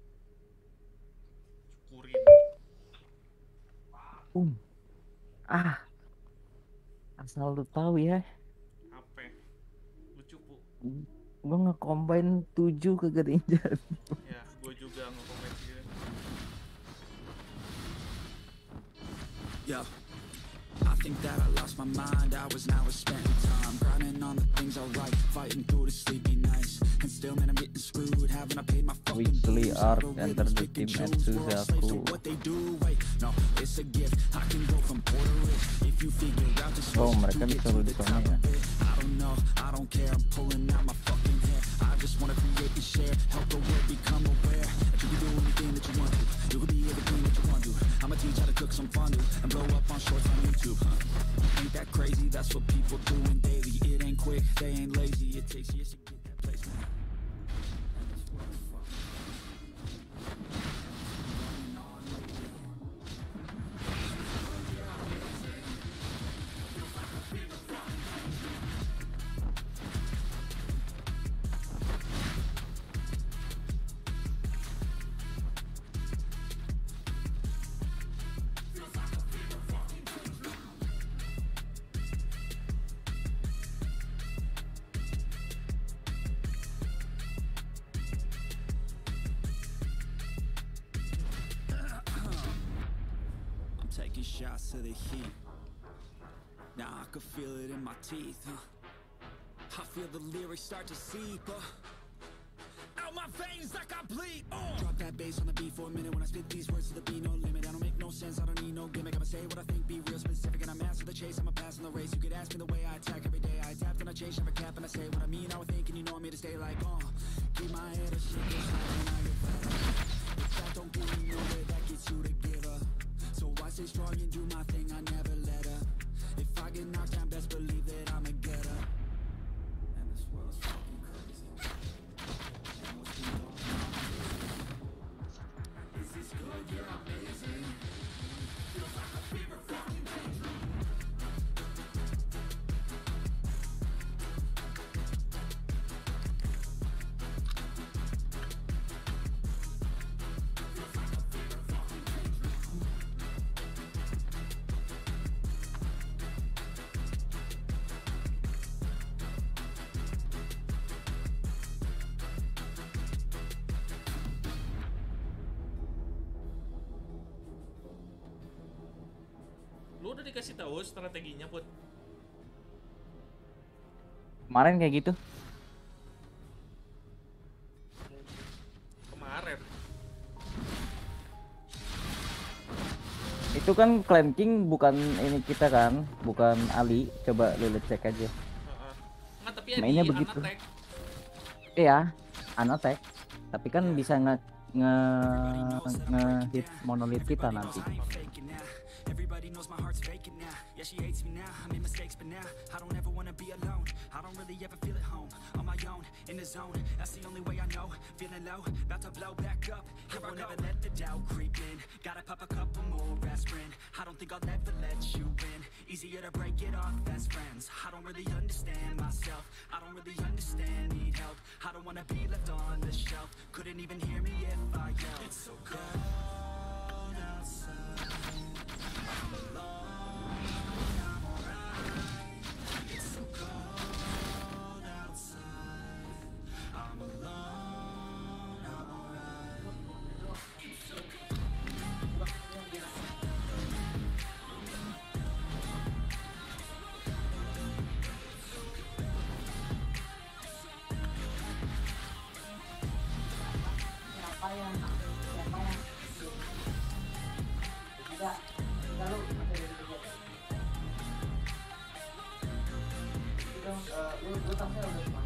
B: Cukurin.
D: Ah, asal lu tahu ya,
B: Apa? Lu cupu.
D: gua nge-combine 7 kagak ada yang jadi.
B: Ya, gue juga nge-komen gitu.
H: Yeah. I think that I lost my mind. Hours now I spent time grinding on the things I like, fighting through the sleepy nights, and still, man, I'm getting screwed. Haven't I paid my fucking
D: Weekly
H: dues?
D: arc
H: Algorithms
D: enter the
H: pick and
D: team at
H: choose. We're all slaves to
D: Suzaku.
H: what they do. Wait, no, it's a gift. I can go from poor to rich if you figure out just
D: Oh,
H: what
D: mereka
H: to get
D: bisa
H: to
D: lu
H: the
D: di
H: top
D: sana ya.
H: of it. I don't know, I don't care. I'm pulling out my fucking hair. I just wanna create and share, help the world become aware that you can do anything that you want to. You can be everything that you want to. I'ma teach how to cook some fondue and blow up on shorts on YouTube. Ain't that crazy? That's what people doing daily. It ain't quick, they ain't lazy. It takes years to get that placement. taking shots to the heat. Now I can feel it in my teeth, I feel the lyrics start to seep out my veins like I bleed. Drop that bass on the beat for a minute. When I spit these words to the beat, no limit. I don't make no sense, I don't need no gimmick. I'ma say what I think, be real specific, and I'm after the chase. I'm a pass in the race. You could ask me the way I attack every day. I adapt and I change, never cap, and I say what I mean, how I think, and you know I'm here to stay like keep my head up, shit gets high when I get fed up. If that don't get me nowhere, that gets you to give up. So I stay strong and do my thing, I never let up. If I get knocked down, best believe that I'ma get up. And this world's fucking crazy. And what's going on? Is this good? Yeah, amazing. Feels like a fever fucking daydream.
B: Lu udah dikasih tahu strateginya, Put?
D: Kemarin kayak gitu.
B: Kemarin.
D: Itu kan Clan King bukan ini kita kan, bukan Ali. Coba lu cek aja.
B: Nggak, tapi ya
D: Mainnya
B: di
D: begitu.
B: Unattack.
D: Iya, Unattack. Tapi kan bisa nge hit monolit kita nanti.
H: Everybody knows my heart's faking now. Yeah, she hates me now. I made mistakes, but now I don't ever wanna be alone. I don't really ever feel at home. On my own, in the zone. That's the only way I know. Feeling low, about to blow back up. I won't ever let the doubt creep in. Gotta pop a couple more aspirin. I don't think I'll ever let you in. Easier to break it off best friends. I don't really understand myself. I don't really understand, need help. I don't wanna be left on the shelf. Couldn't even hear me if I yelled. It's so cold outside. I'm alone, I'm alright. It's so cold outside. I'm alone, I'm alright. It's so cold.
C: Siapa yang tidak lalu ada yang kerja itu lu tampil udah semuanya.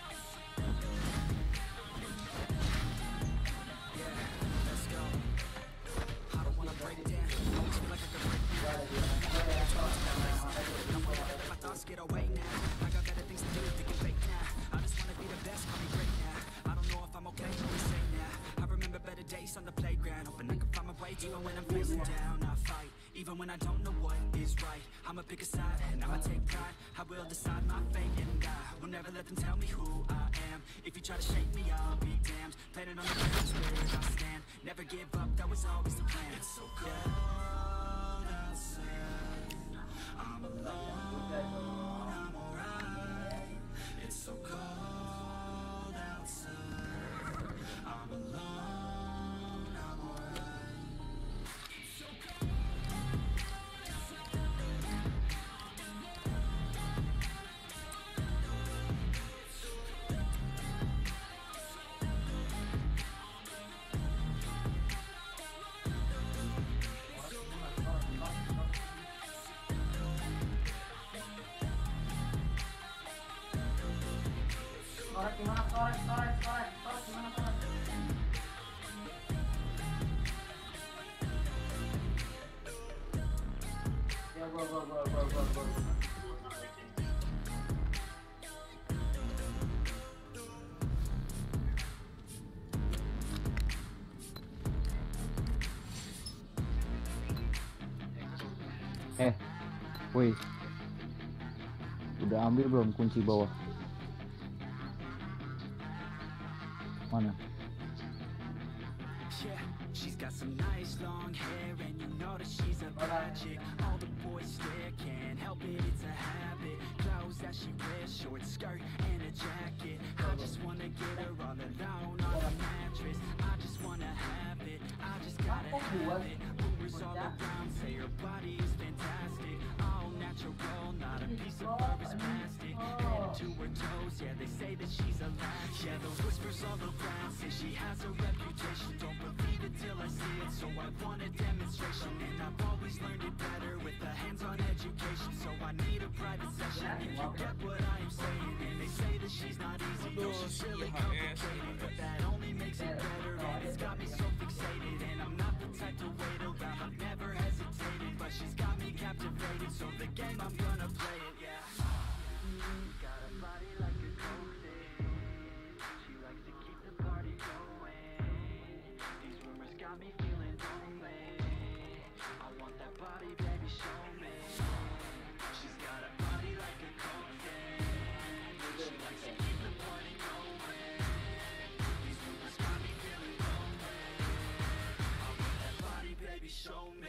H: Get away now. I got better things to do, thinking fake now. I just wanna be the best, call me great now. I don't know if I'm okay, what we say now. I remember better days on the playground, hoping I can find my way. Even when I'm feeling down, I fight. Even when I don't know what is right, I'ma pick a side and I'ma take pride. I will decide my fate and I will never let them tell me who I am. If you try to shake me, I'll be damned. Planning on the ground where I stand. Never give up, that was always the plan. It's so cold outside. I'm alone. I'm alright. It's so cold outside. I'm alone. I'm alright. It's so cold.
C: Korek gimana korek gimana korek. Ya gua.
D: Wih. Udah ambil belum kunci bawah? Mana?
H: Yeah, she's got some nice long hair and you know that she's a bad chick. All the boys stare, can't help it, it's a habit. Clothes that she wears, short skirt and a jacket. I just wanna get her all alone on the mattress. I just wanna have it, I just gotta have it. Rumors all around say her body is fantastic, all natural, not a piece of fur is plastic. Head to her toes, yeah, they say that she's a latch. Yeah, the whispers all around say she has a reputation. Don't believe it till I see it, so I want a demonstration. And I've always learned it better with a hands-on education. So I need a private session if you get what I am saying. And they say that she's not easy, no, she's really complicated, but that only makes it better. And it's got me so fixated, and I'm not the type to wait around. I've never hesitated, but she's got me captivated. So the game, I'm gonna play it, yeah. Got a body like a coated. She likes to keep the party going. These rumors got me feeling lonely. I want that body, baby, show me. She's got a body like a coated. She likes to keep the party going. These rumors got me feeling lonely. I want that body, baby, show me.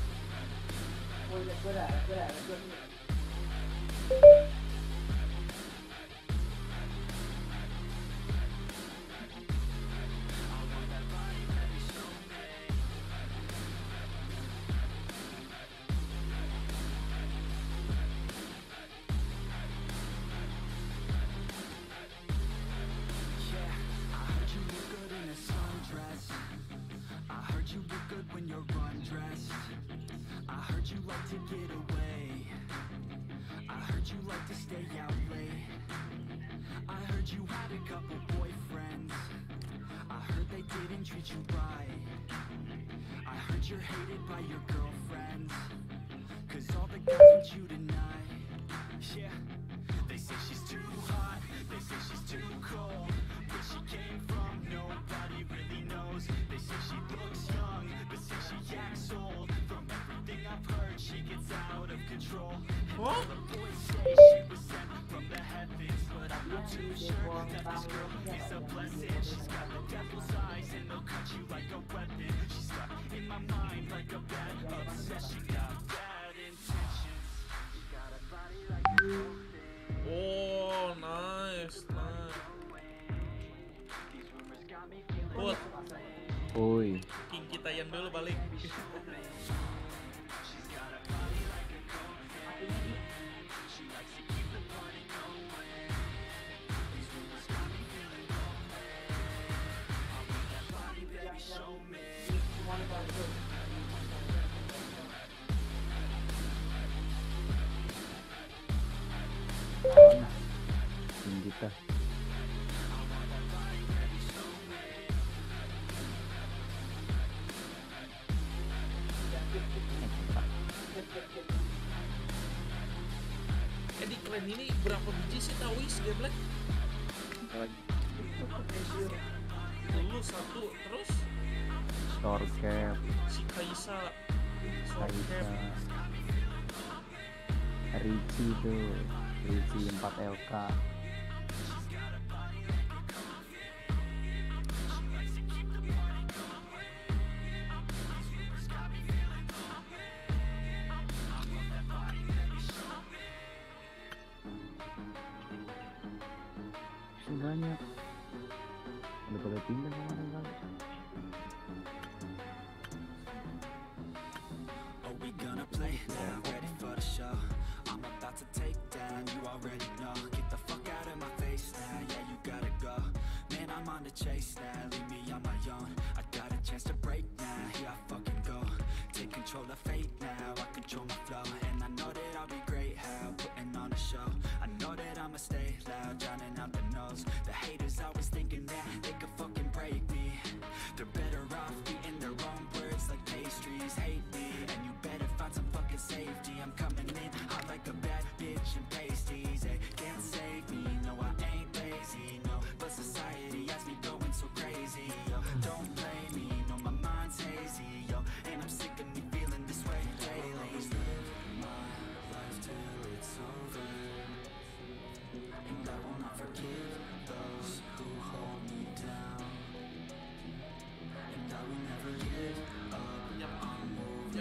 H: You look good when you're undressed. I heard you like to get away. I heard you like to stay out late. I heard you had a couple boyfriends. I heard they didn't treat you right. I heard you're hated by your girlfriends, 'cause all the guys want you tonight. Yeah, they say she's too hot, they say she's too cold. Where she came from, nobody really knows. They say she looks young, but say she acts old. From everything I've heard, she gets out of control. And all the boys say she was sent from the heavens, but I'm not too sure that this girl is a blessing. She's got the devil's eyes and they'll cut you like a weapon. She's stuck in my mind like a bad obsession. Got bad intentions. She got a body like a coated.
B: Oh, nice, nice. Put,
D: Woi,
B: King kita yang dulu balik.
D: tim kita.
B: Di klan ini berapa biji sih Tawis dia Black? Dulu satu, terus
D: Storcap,
B: si Kaisa,
D: Kaisa,
B: Storcap.
D: Ricci tuh, Ricci 4LK. Banyak udah pada pindah kemana lagi.
H: Are we gonna play now? Ready for the show? I'm about to take down, you already know. Get the fuck out of my face now, yeah, you gotta go. Man, I'm on the chase now, leave me on my own. I got a chance to break now, here I fucking go. Take control of fate now, I control my flow. And I know that I'll be great, how putting on a show. I know that I'ma stay loud, drowning out the noise. The haters always thinking that they could fucking break me. They're better off eating their own words like pastries. Hate me, and you better find some fucking safety. I'm coming in hot like a bad bitch and pasties. They can't save me, no I ain't lazy, no. But society has me going so crazy, yo. Don't blame me, no my mind's hazy, yo. And I'm sick of me feeling this way daily. Live my life till it's over, and I will not forgive those who hold me down. And I will never give up, I'm moving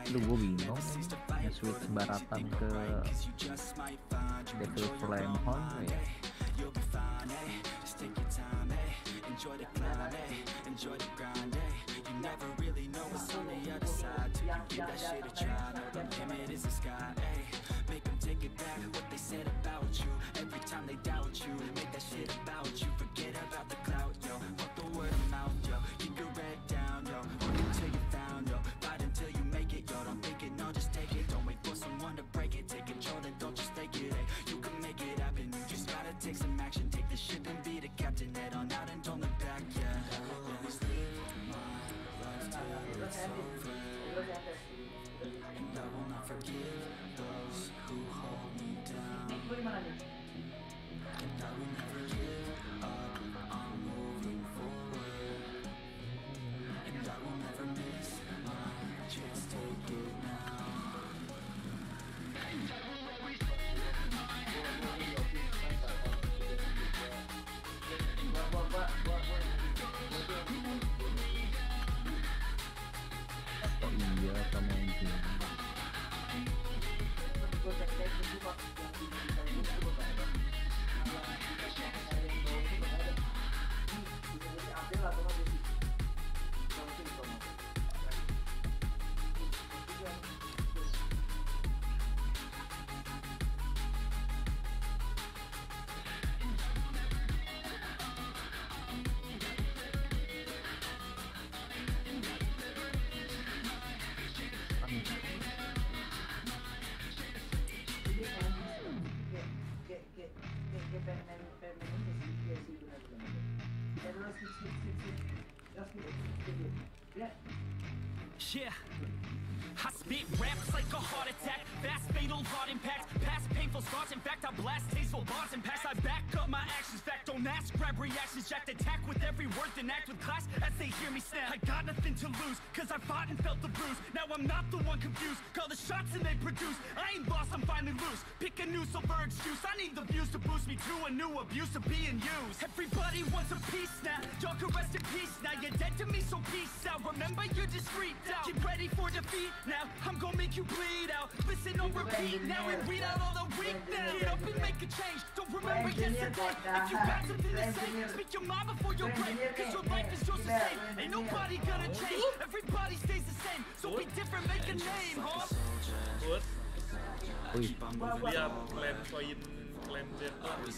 D: Aduh gue bingung nge-switch baratan ke Devil Flamehorn ya. Oh iya sama yang ini.
H: Yeah, I spit raps like a heart attack, fast fatal heart impact, past painful scars. In fact, I blast tasteful bars and pass. I back up my actions, fact don't ask, grab reactions, jacked attack with every word, then act with class as they hear me snap. I got nothing to lose, cause I fought and felt the bruise. Now I'm not the one confused, call the shots and they produce. I ain't lost, I'm finally loose. Pick a new silver excuse, I need the views to boost me to a new abuse of being used. Everybody wants a piece now, y'all can rest in peace now. You're dead to me, so peace out. Remember you're discreet out. Get ready for defeat now, I'm gonna make you bleed out. Listen on repeat now and weed out all the weak now. Get up and make a change, don't remember yesterday. If you got something to say, speak your mind before your break. Cause your life is yours to save, ain't nobody gonna change. Everybody stays the same, so be different, make a name, huh?
B: Good.
D: Wih,
B: Dia clan koin clan Z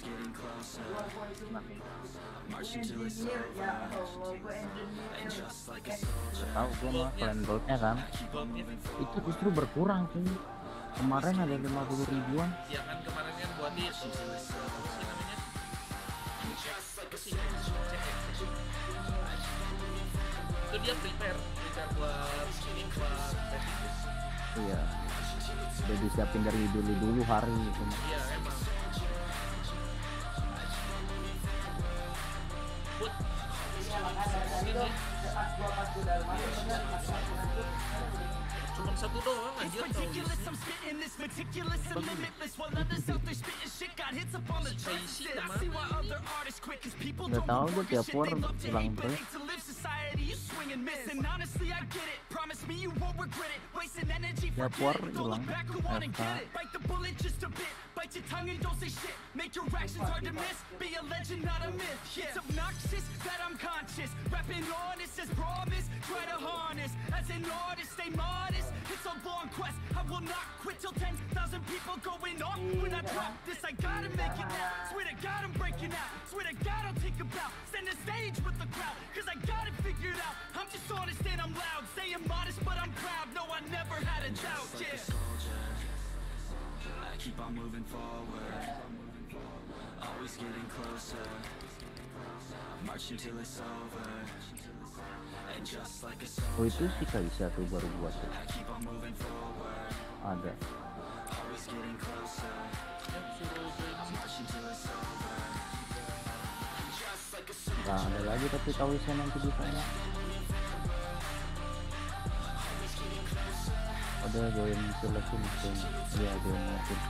D: tahu gue mah klan goldnya kan,
B: goldnya.
D: itu justru berkurang sih. Kemarin ada 50 ribuan.
B: Ya kan kemarin kan buat itu apa sih namanya? Itu dia prepare buat ini buat testis.
D: Iya, udah disiapin dari dulu hari gitu.
B: Iya emang. Buat cuma satu doang
H: It's
B: aja
H: ridiculous, I'm spitting this meticulous and limitless while others out there spitting shit got hits up on the charts. I see why other artists quit cause people
D: Nggak
H: don't
D: tahu
H: work
D: gue
H: and
D: tiap
H: shit
D: war
H: they love to
D: hilang
H: hate but
D: terus.
H: hate to live society you swing and miss and honestly I get it promise me you won't regret it wasting energy
D: Tiap
H: forget
D: war
H: it don't look
D: hilang.
H: back go on and
D: FK.
H: get it bite the bullet just a bit bite your tongue and don't say shit make your actions hard to miss be a legend not a myth yeah. It's obnoxious that I'm conscious rapping honest as promise try to harness as an artist stay modest it's a long quest I will not quit till 10,000 people going off when I drop this I gotta make it now swear to God I'm breaking out swear to God I'll take a bow stand the stage with the crowd cause I got it figured out I'm just honest and I'm loud saying modest but I'm proud no I never had a doubt yeah
I: I keep on moving forward, always getting closer, marching till it's over, and just like a
D: Oh itu sih Kaisa tuh baru buat tuh.
I: I keep on moving forward,
D: Ada.
I: always getting closer, marching till it's over, just like a
D: Nah ada lagi tapi Kaisa nanti di sana. Ada gue yang selesin mungkin. Iya gue mungkin.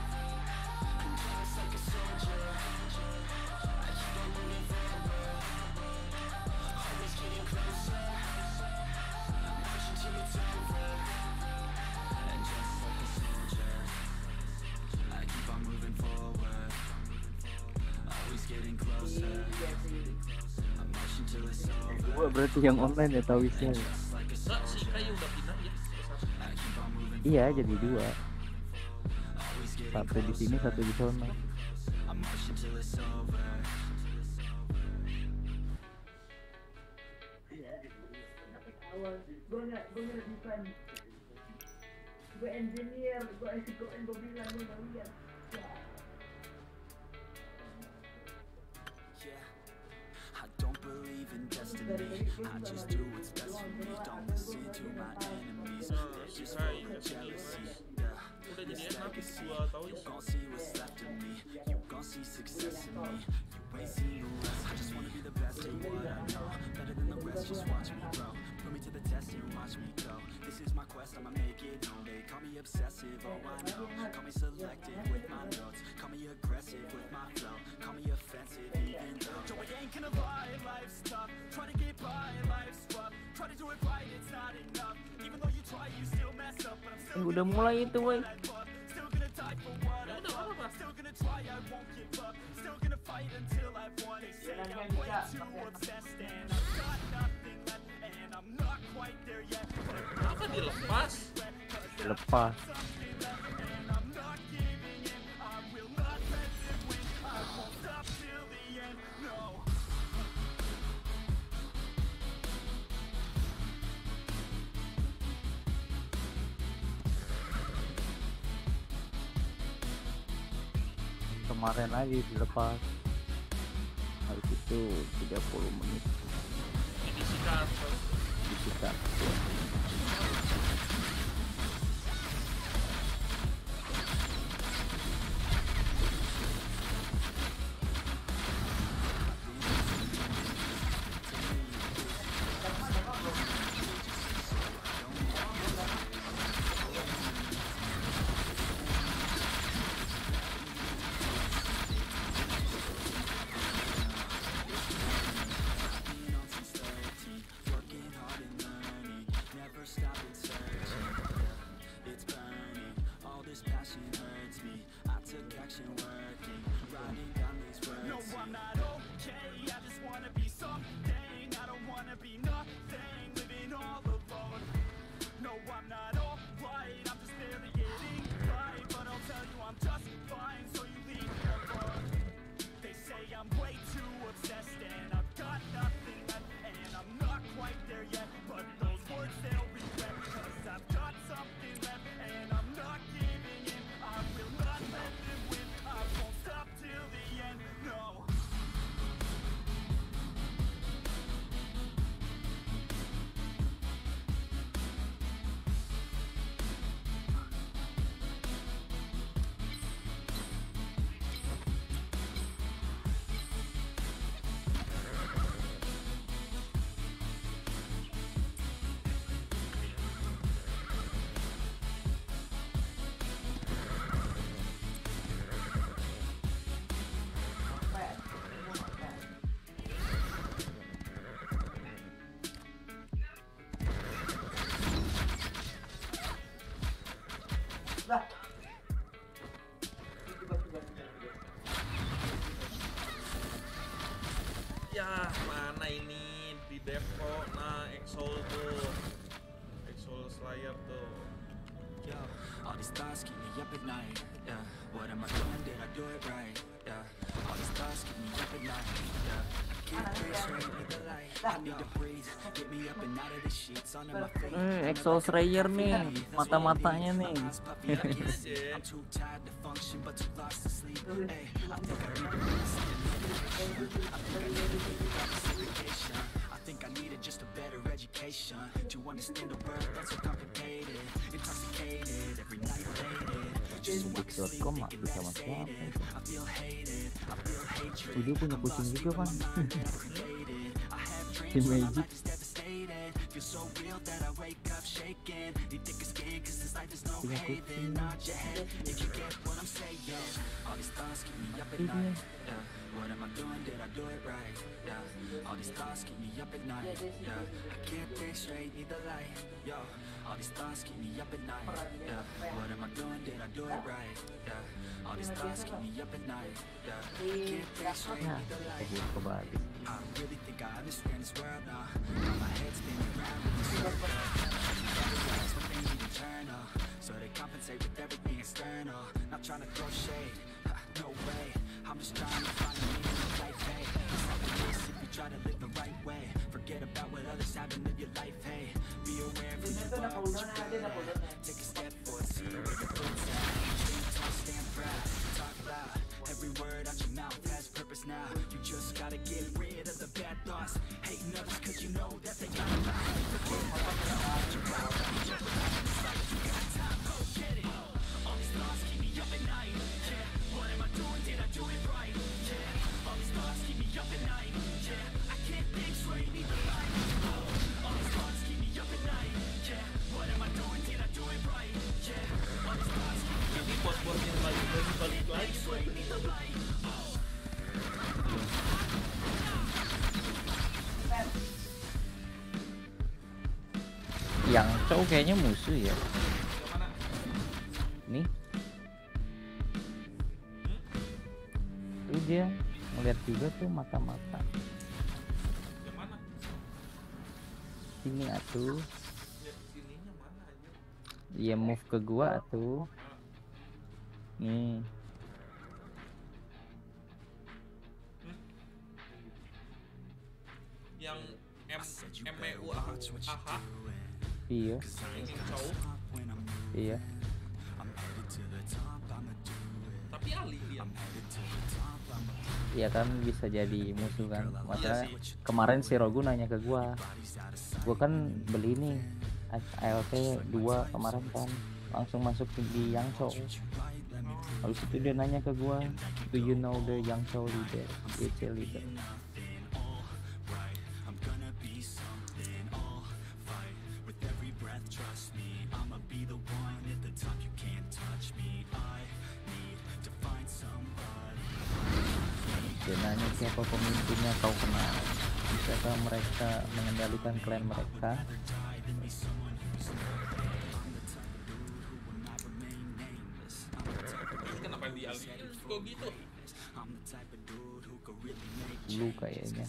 I: getting closer. I'm marching till it's over.
D: Gua berarti yang online ya tawisnya.
B: Enggak sih, kayak udah pindah ya.
I: I keep on moving.
D: Iya jadi 2.
I: Always getting
D: Satu di sini, satu di sana.
I: I'm marching till it's over.
C: Gue engineer, gue bilang lu nggak lihat.
I: Yeah, I don't believe in destiny. I just do what's best for me. Don't listen to my enemies. They're just full of jealousy. Yeah,
B: Udah jadi
I: this
B: enak
I: legacy.
B: gua tahu
I: You
B: ya.
I: gon' see what's left of me. You gon' see success in me. You ain't seen the rest. I just wanna be the best at what I know. Better than the rest. Just watch me grow. Put me to the test and watch me go. This is my quest. I'ma make it known. They call me obsessive. Oh, I know. Call me selective with my notes. Call me aggressive with my flow. Call me offensive even though. So I ain't gonna lie, life's tough. Try to get by, life's rough. Try to do it right, it's not enough. Even though you try, you still mess up. But I'm still
D: Udah mulai itu, woi.
I: still gonna die for what I love. Still gonna try, I won't give up. Still gonna fight until I've won. They say I'm way too obsessed and I've got nothing left. And I'm not quite there yet.
B: Kenapa dilepas?
D: Lepas.
I: And I'm not giving in. I will not let them win. I won't stop till the end. No.
D: Kemarin lagi dilepas. Habis itu 30 menit
B: Ini si Carter.
D: disikat.
I: Working hard and learning, never stopping searching. It's burning, all this passion hurts me. I took action working, writing down these words. No, I'm not okay, I just wanna be something. I don't wanna be nothing, living all alone. No, I'm not alright, I'm just barely getting by. But I'll tell you I'm just fine, so you leave me alone. They say I'm way too obsessed and I've got nothing left. And I'm not quite there yet, but those words they'll regret. Cause I've got something left and I'm not giving in. I will not let them win, I won't stop till the end, no.
C: Lah.
B: Ya, mana ini di Depok? Nah, Exol tuh. Exol Slayer tuh.
I: Yo, all these thoughts keep me up at night. Yeah, what am I doing? Did I do it right? Yeah, all these thoughts keep me up at night. Yeah, can't breathe straight with the light. I need to breathe. Get me up and out of the sheets onto my feet.
D: Exo Slayer nih, mata-matanya nih.
I: I'm too tired to function, but too lost to sleep. Hey, I think I need to rest. I think I need to be segregation. I think I needed just a better education to understand the world that's so complicated, intoxicated, every night faded. Just so I can sleep thinking that's faded. I feel hated, I feel hatred.
D: Dia punya kucing juga kan.
I: I have
D: Si
I: dreams where my
D: Magic.
I: life is devastated. Feel so real that I wake up shaking. Need thicker skin cause this life is no haven. Nod your head if you get what I'm saying. All these thoughts keep me up at night. Yeah, what What am I doing? Did I do it right? Yeah. All these thoughts keep me up at night. Yeah. I can't think straight, need the light. Yo. All these thoughts keep me up at night. Yeah. What am I doing? Did I do it right? Yeah. All these thoughts keep me up at night. Yeah. I can't think straight, need the light. I really think I understand this world now. My head's spinning round in this circle. Everything's the thing need to turn up. So they compensate with everything external. Not trying to throw shade, no way. I'm just trying to find a meaning in life, hey. It's like this if you try to live the right way. Forget about what others have and live your life, hey. Be aware of who you are, what you good at. Take a step forward, see where your foot's at. Stand tall, stand proud, talk loud. Every word out your mouth has purpose now. You just gotta get rid of the bad thoughts. Hating others cause you know that they got a lot. Forget about the odds you're proud of. It's like you got time, go get it. All these thoughts keep me up at night. Yeah, what am I doing? Did I do it right? Yeah, all these thoughts keep me up at night. Yeah, I can't think straight, need the light. All these thoughts keep me up at night. Yeah, what am I doing? Did I do it right? Yeah, all these thoughts keep me up at night.
B: Ini bos-bos yang balik lagi.
D: Yang cowok kayaknya musuh ya. Nih. Itu dia ngeliat juga tuh mata-mata.
B: Yang mana?
D: Sini atuh.
B: Lihat sininya mana aja.
D: Dia move ke gua atuh. Nih.
B: Yang MEUAH.
D: Iya.
B: Ini cowok.
D: Iya.
B: Tapi Ali dia.
D: Iya kan bisa jadi musuh kan. Masalah kemarin si Rogu nanya ke gua kan beli nih ALT 2 kemarin kan, langsung masuk di Yangzhou. Habis itu dia nanya ke gua, do you know the Yangzhou leader, DC leader? Dia nanya siapa pemimpinnya, kau kenal? Bisakah mereka mengendalikan klan mereka?
B: Kenapa di Ali kok gitu?
D: Dulu kayaknya.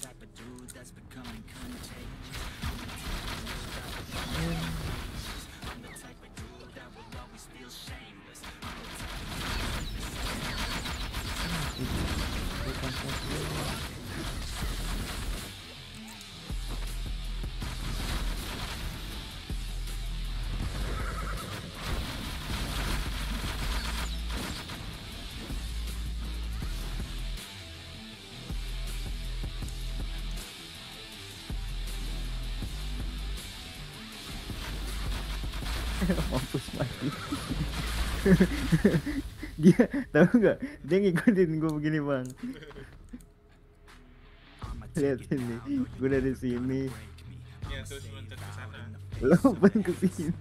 D: Mampus mati. Dia tahu nggak? Dia ngikutin gue begini bang. Lihat sini, gue dari sini.
B: Ya terus loncat ke sana.
D: Lompat ke sini.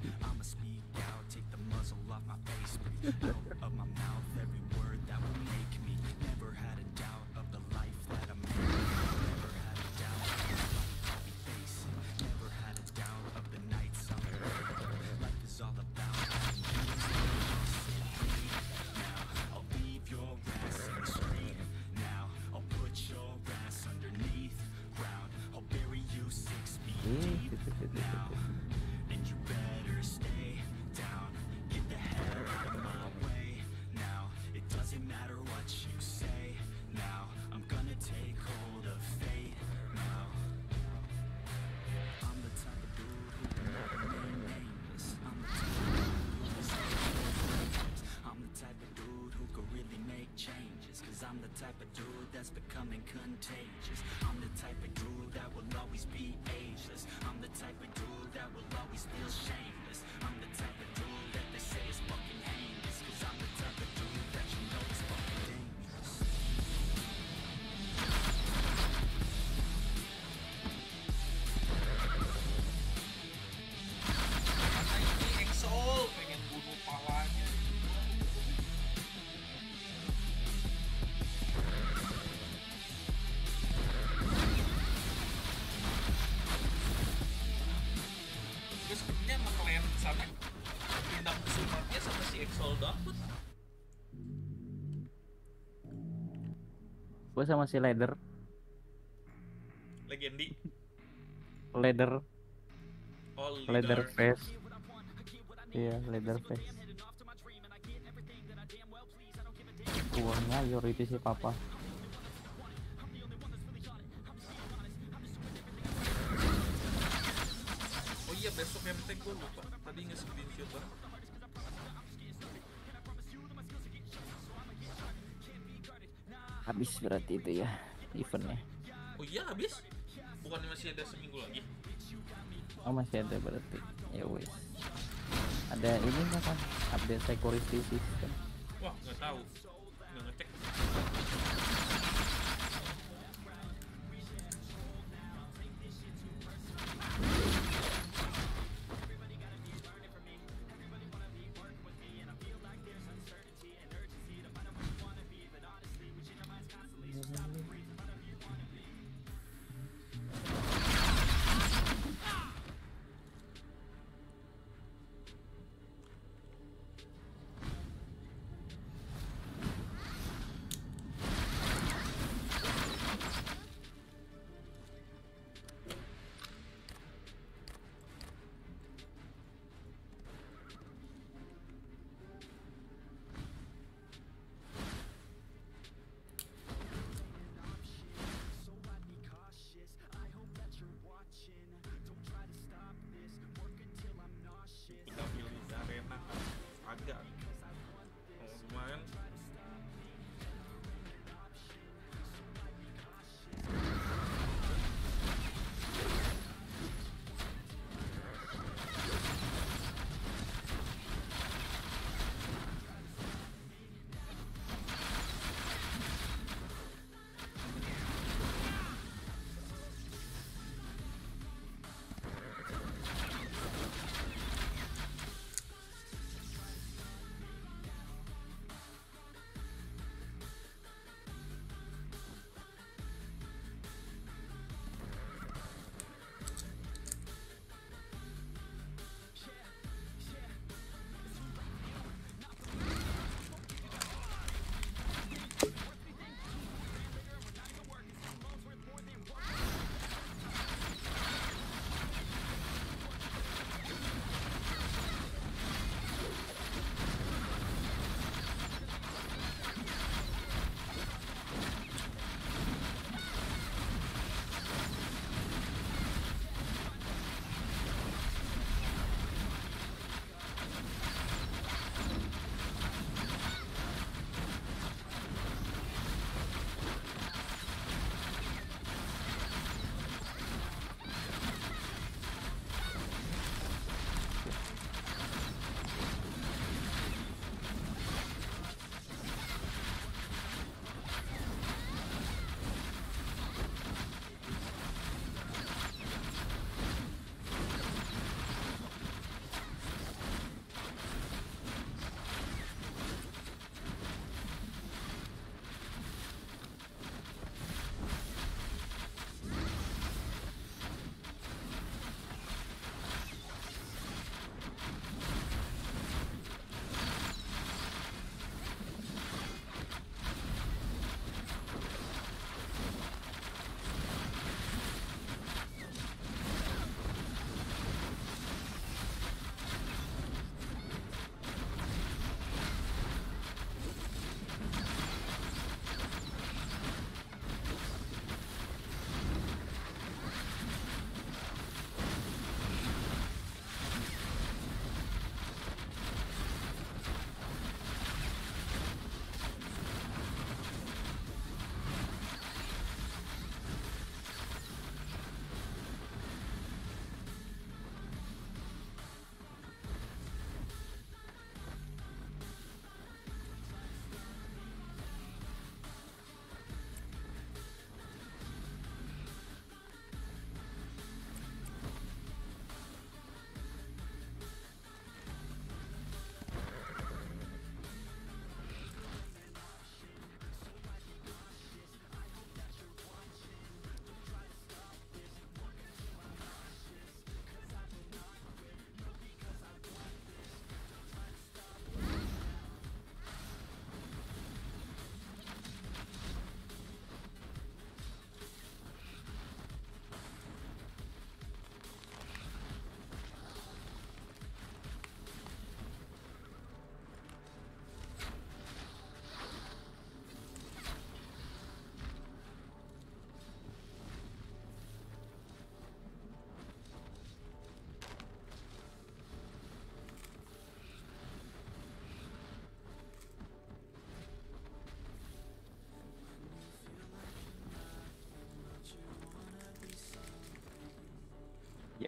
D: Gue sama si Leather
B: Legendi. Oh,
D: Leather face. Iya, leather face. Uangnya yor itu si papa.
B: Oh iya, besok MT gue lupa. Tadi nge-screenshot banget.
D: Habis berarti itu ya eventnya.
B: Oh iya, habis? Bukannya masih ada seminggu lagi?
D: Oh masih ada berarti. Ya wes. Ada ini nggak kan? Update security system.
B: Wah, nggak tahu. Nggak ngecek.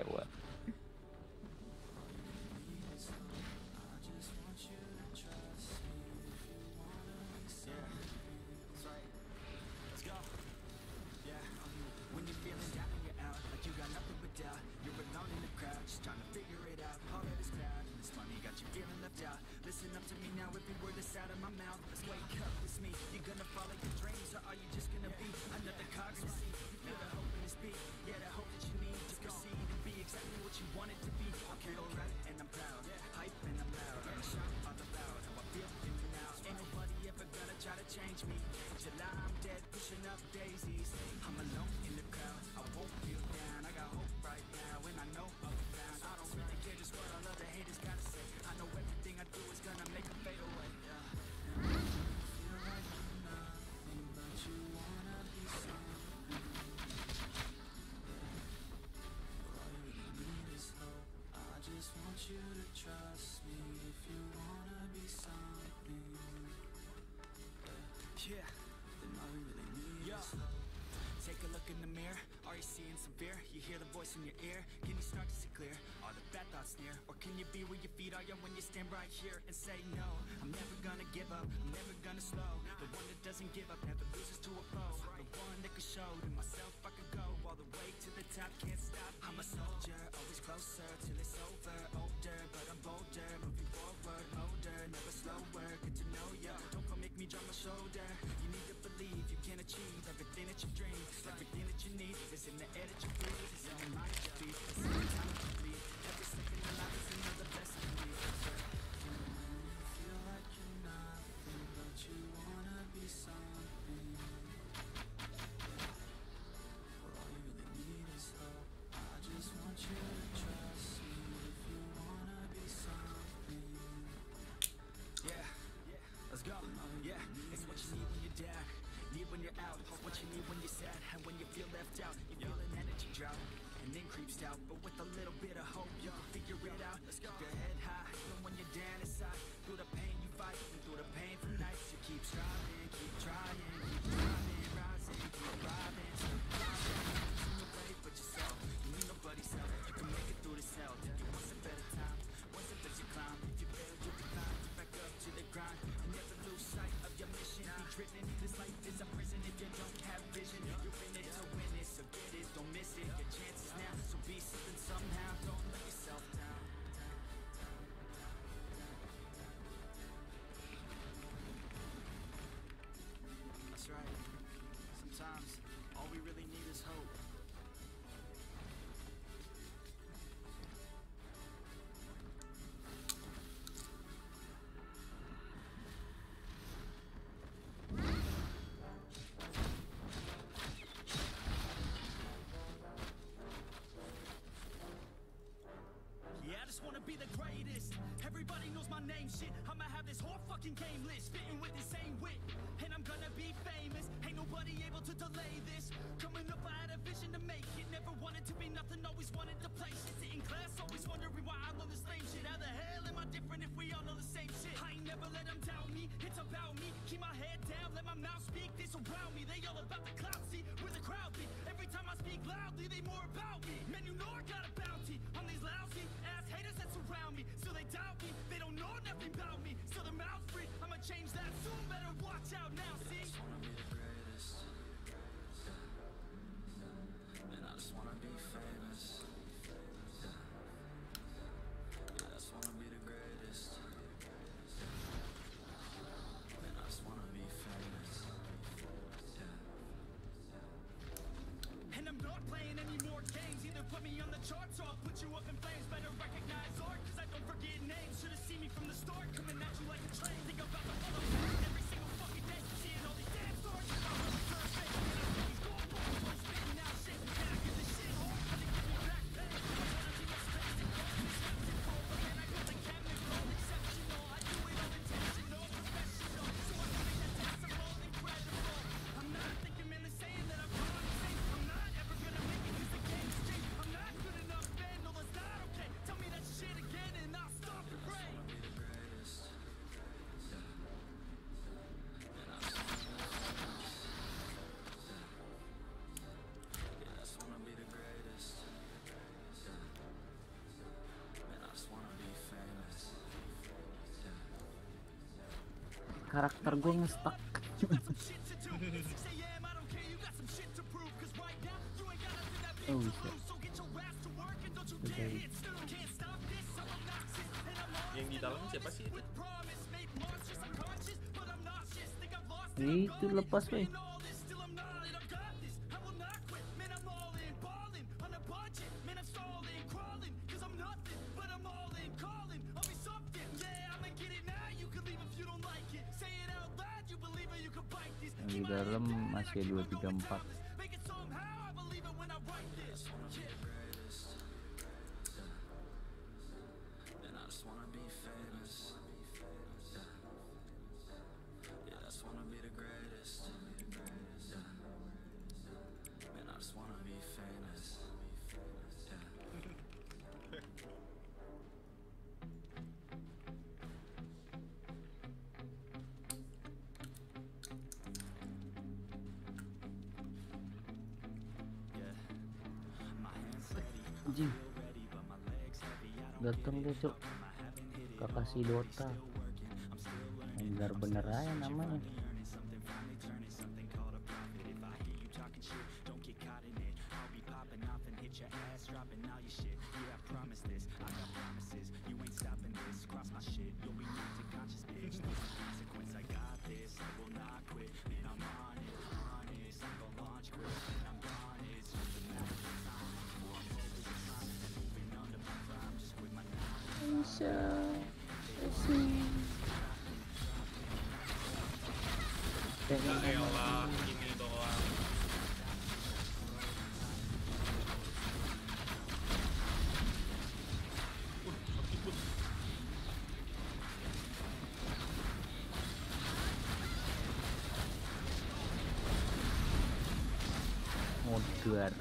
D: Jawa.
H: When you're feeling down and you're out, like you got nothing but doubt, you're alone in the crowd, just trying to figure it out. All that is bad, and this money got you feeling left out. Listen up to me now, every word that's out of my mouth. Let's wake up, it's me. You're gonna follow your dreams, or are you just gonna be another cog in the sea? You feel the hope in this beat, yeah, the hope that you need to proceed and be exactly what you want it to be. I'm alright and I'm proud, hype and I'm loud. I'm shout all about how I feel in me now. Ain't nobody ever gonna try to change me till I'm dead, pushing up daisies. I'm alone in the crowd, I won't feel down. I got hope right now, and I know I'll be found. I don't really care just what all other haters gotta say. I know everything I do is gonna make them fade away. Feel like you're nothing, but you wanna be something. All you really need is hope. I just want you to trust me if you wanna be something. Yeah, then all you really need is hope. Take a look in the mirror, are you seeing some fear? You hear the voice in your ear, can you start to see clear? Are the bad thoughts near? Or can you be where your feet are, yeah, when you stand right here and say no? I'm never gonna give up, I'm never gonna slow. The one that doesn't give up, never loses to a foe. The one that can show to myself I could go all the way to the top, can't stop. I'm a soldier, always closer till it's over. Older, but I'm bolder, moving forward, older, never slower. Get to know ya, don't come make me drop my shoulder. You need to believe you can achieve everything that you dream. Everything that you need is in the air that you breathe. It's in your mind that you feed. It's in the time that you bleed. Every second of life is another blessing to me. You feel like you're nothing, but you wanna be something. All you really need is hope. I just want you to trust me if you wanna be something. Yeah, let's go. Yeah, it's what you need when you're down. Need when you're out, what you need when you're sad. And when you feel left out, you feel an energy drop and then creeps out. But with a little bit of hope, you can figure it out. Let's go. Keep your head high, even when you're down inside. Through the pain you fight, and through the painful nights you keep striving, keep trying, keep driving, rising, keep driving, still driving. Losing your way but yourself, you need nobody's help. You can make it through this hell, take it one step at a time, one step as you climb. If you fail, you'll be fine, get back up to the grind. And never lose sight of your mission, be driven. This life is a prison if you don't have vision. You're in it to win it, so get it, don't miss it. Your chances now, so be something somehow. Don't let yourself down. That's right. Sometimes all we really need is hope. Be the greatest. Everybody knows my name, shit. I'ma have this whole fucking game list, fitting with the same wit, and I'm gonna be famous. Ain't nobody able to delay this. Coming up, I had a vision to make it. Never wanted to be nothing, always wanted to play shit. Sit in class, always wondering why I love the same shit. How the hell am I different if we all know the same shit? I ain't never let them doubt me. It's about me. Keep my head down, let my mouth speak. They surround me. They all about the clout. See where the crowd be. Every time I speak loudly, they more about me. Man, you know I got a bounty on these lousy ass haters that surround me. So they doubt me, they don't know nothing about me. So their mouths free, I'ma change that soon. Better watch out now, see? I just wanna be the greatest. And I just wanna be famous. Yeah, I just wanna be the greatest. And I just wanna be famous. And I'm not playing any more games. Either put me on the charts or I'll put you up in flames. Better recognize art, cause I don't forget names. Should've seen me from the start, coming at you like a train. Think about the follow every single fucking day. Seeing all these damn stars, I'm on the surface. And I see these scoreboards, I'm spitting out shit. And I get this shit hard, cause they give me back pay. I wanna be most basic, misconception, but man, I got the chemical, exceptional. I do it all intentional, professional. So I think that that's all incredible. I'm not thinking, man, they're saying that I'm promising. I'm not ever gonna make it cause the game's changed. I'm not good enough, man, no, that's not okay. Tell me that shit again and I'll stop and pray. I just wanna be the greatest.
D: karakter gue nge-stuck. Oh shit. Okay.
B: Yang di dalam siapa sih itu?
D: Itu lepas weh. Yang di dalam masih 2, 3, 4. Anjing, dateng dia cok, Kakashi Dota, bener-bener aja namanya.
B: Elah, ini doang.
D: Modar.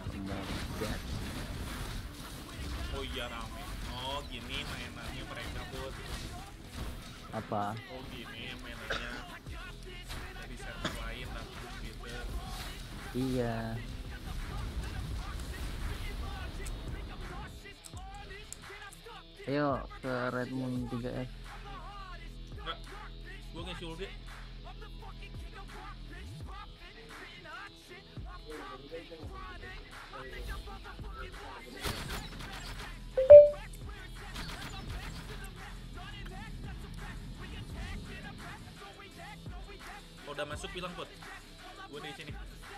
B: Oh iya rame. Oh gini mainannya mereka buat.
D: Apa?
B: Oh gini mainannya dari server lain aku gitu.
D: Iya. Ayo ke Redmond 3F.
B: Enggak, gue nge-show dia. Udah masuk bilang Put. Gue di sini.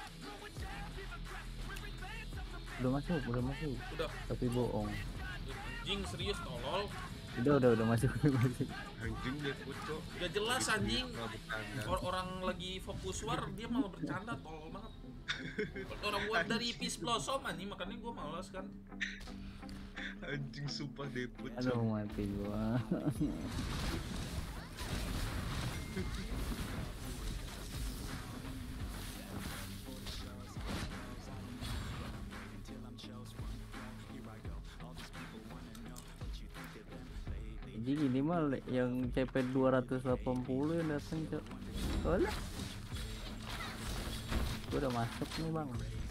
D: Udah masuk.
B: Udah.
D: Tapi bohong.
B: Anjing serius tolol.
D: Udah masuk.
G: Anjing dia pucuk.
B: Gak jelas anjing.
G: Nggak bercanda.
B: Orang lagi fokus war dia malah bercanda tolol banget. Orang buat dari Peace Blossom anjing makanya gue malas kan.
G: Anjing sumpah dia pucuk.
D: Aduh mati gua. Jadi ini mah yang CP 280 yang datang cok. Olah. Gua udah masuk nih bang.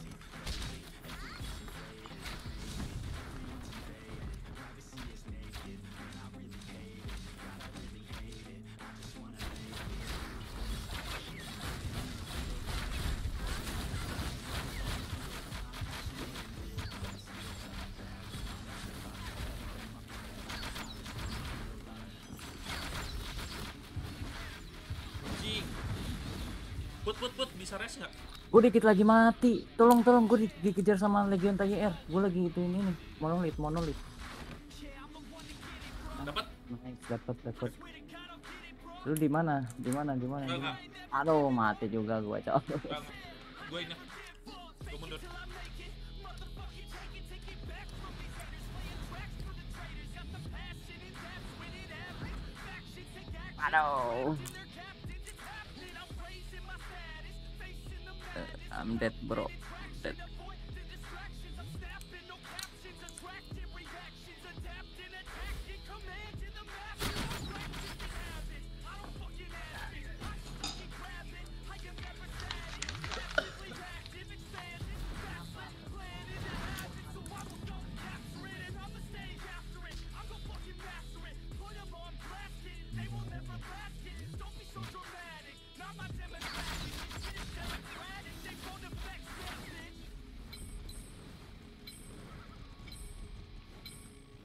B: Put bisa res nggak?
D: Gue dikit lagi mati. Tolong gue dikejar sama Legion TYR. Gue lagi itu ini nih. Monolit.
B: Dapat?
D: Nice, dapat. Lu di mana?
B: Enggak.
D: Aduh, mati juga gua, cok.
B: Gue ini. Gue mundur.
D: Aduh. I'm dead, bro. Dead.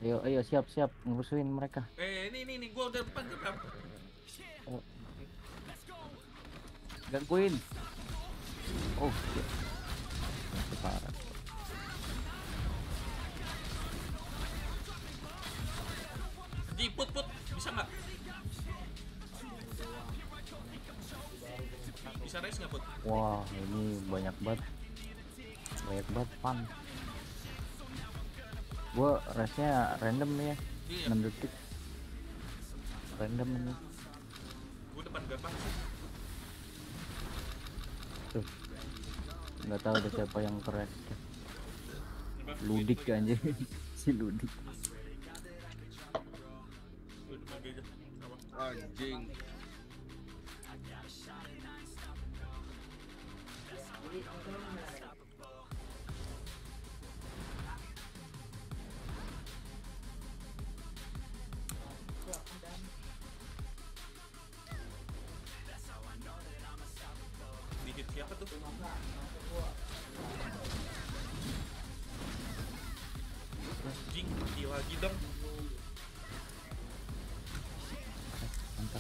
D: Ayo siap ngerusuin mereka.
B: Ini gua udah depan ke Pram.
D: Gangguin. Oh, shit. Parah.
B: Put, bisa nggak? Bisa race nggak, Put?
D: Wah, ini banyak banget fun. Gua race-nya random nih ya,
B: Iya.
D: 6 detik. Random ini.
B: Gua depan gampang sih.
D: Tuh. Nggak tahu ada siapa yang keren. Ludik anjir. Si Ludik.
G: Anjing.
B: Dikit siapa tuh? Anjing, mati lagi dong.
D: Mantap.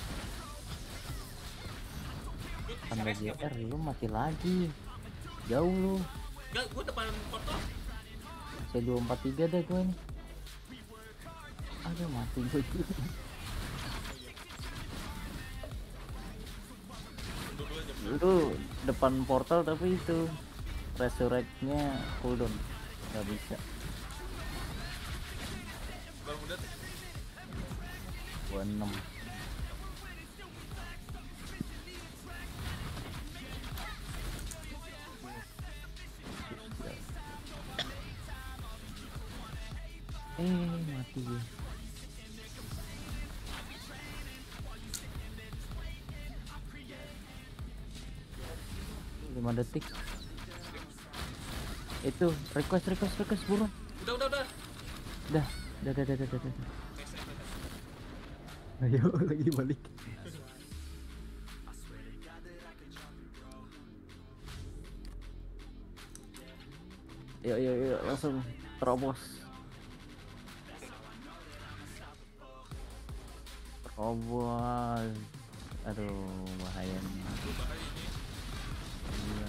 D: Tambah GR lu mati lagi. Jauh lu.
B: Gak, gua depan portal.
D: C243 deh gue ini. Aduh mati gue juga. Lu depan portal tapi itu resurrect-nya cooldown. Gak bisa.
B: Baru udah tuh.
D: 26. Mati gue. Lima detik. Itu request buruan.
B: Udah.
D: Dah. Ayo lagi balik. Yuk langsung terobos. Aduh bahaya nih. Iya.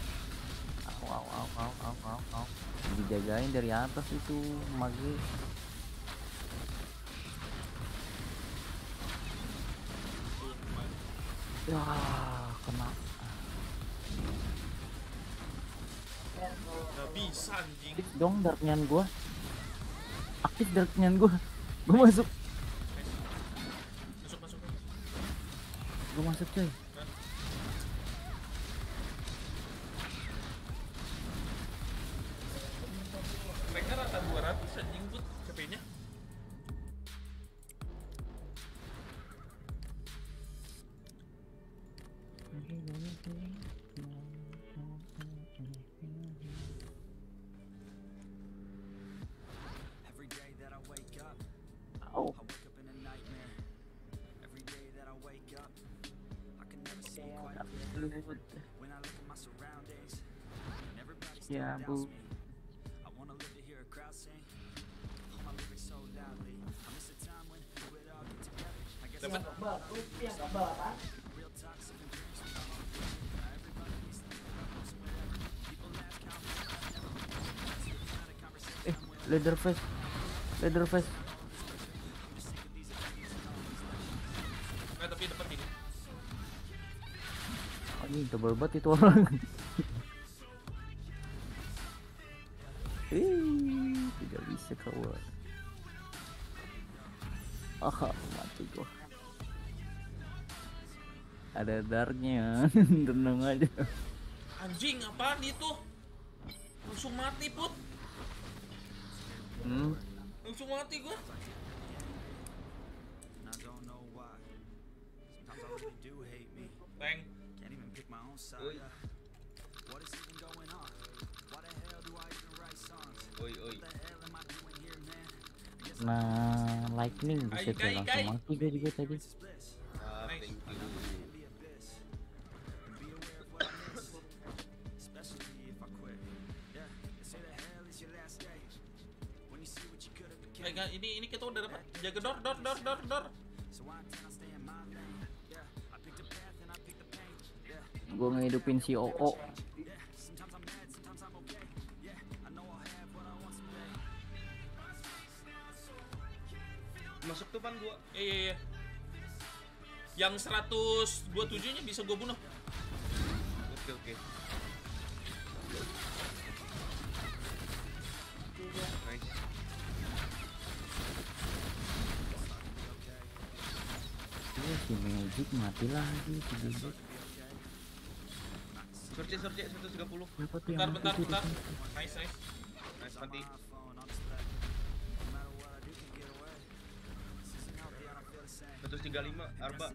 D: Au. Dijagain dari atas itu mage. Ya kena.
B: Gak bisa anjing.
D: Aktif dong darknyan gua. Aktif darknyan gua. Gua masuk.
B: Masuk.
D: Gua masuk coy.
B: Mereka rata 200 anjing Put CP-nya.
I: Every day that I wake up,
D: Oh.
I: I wake up in a nightmare. Every day that I wake up, I can never see quite clear. When I look at my surroundings, and everybody still
D: Yeah,
I: doubts
D: boo.
I: me. I wanna live to hear a crowd sing. My lyrics so loudly. I miss a time when we would all get together. I guess
B: Dapat.
I: real talk, sipping drinks with all my friends. Now everybody needs to live up to whatever. People ask how much I never it's not a conversation.
D: Leatherface.
B: Tapi dapat ini.
D: Ini tebal banget itu orang. Tidak bisa kawan. Mati gua. Ada darknya. Tenang aja.
B: Anjing, apaan itu? Langsung mati, Put. Langsung mati gua.
I: And I don't know why. Sometimes I really do hate me.
B: Bang.
I: Can't even pick my own side.
G: Oi.
I: What is even going on? Why the hell do I even write songs?
G: Oi.
I: What the hell am I doing here, man? I guess
D: Nah, lightning bisa tuh
B: Kai.
D: langsung mati gue juga tadi.
I: it's bliss.
G: Thank you.
I: And be abyss. And be aware of what I miss. Especially if I quit. Yeah, they say the hell is your last day. When you
B: Enggak, ini kita udah dapat. Jaga door.
D: Gue ngehidupin si OO.
G: Masuk tuh pan gua.
B: Iya. Yang 127-nya bisa gua bunuh.
G: Oke. Nice.
D: Si Magic mati lagi si Magic.
G: Search 130.
B: Bentar. Nice.
G: Nice mati. 135 Arba.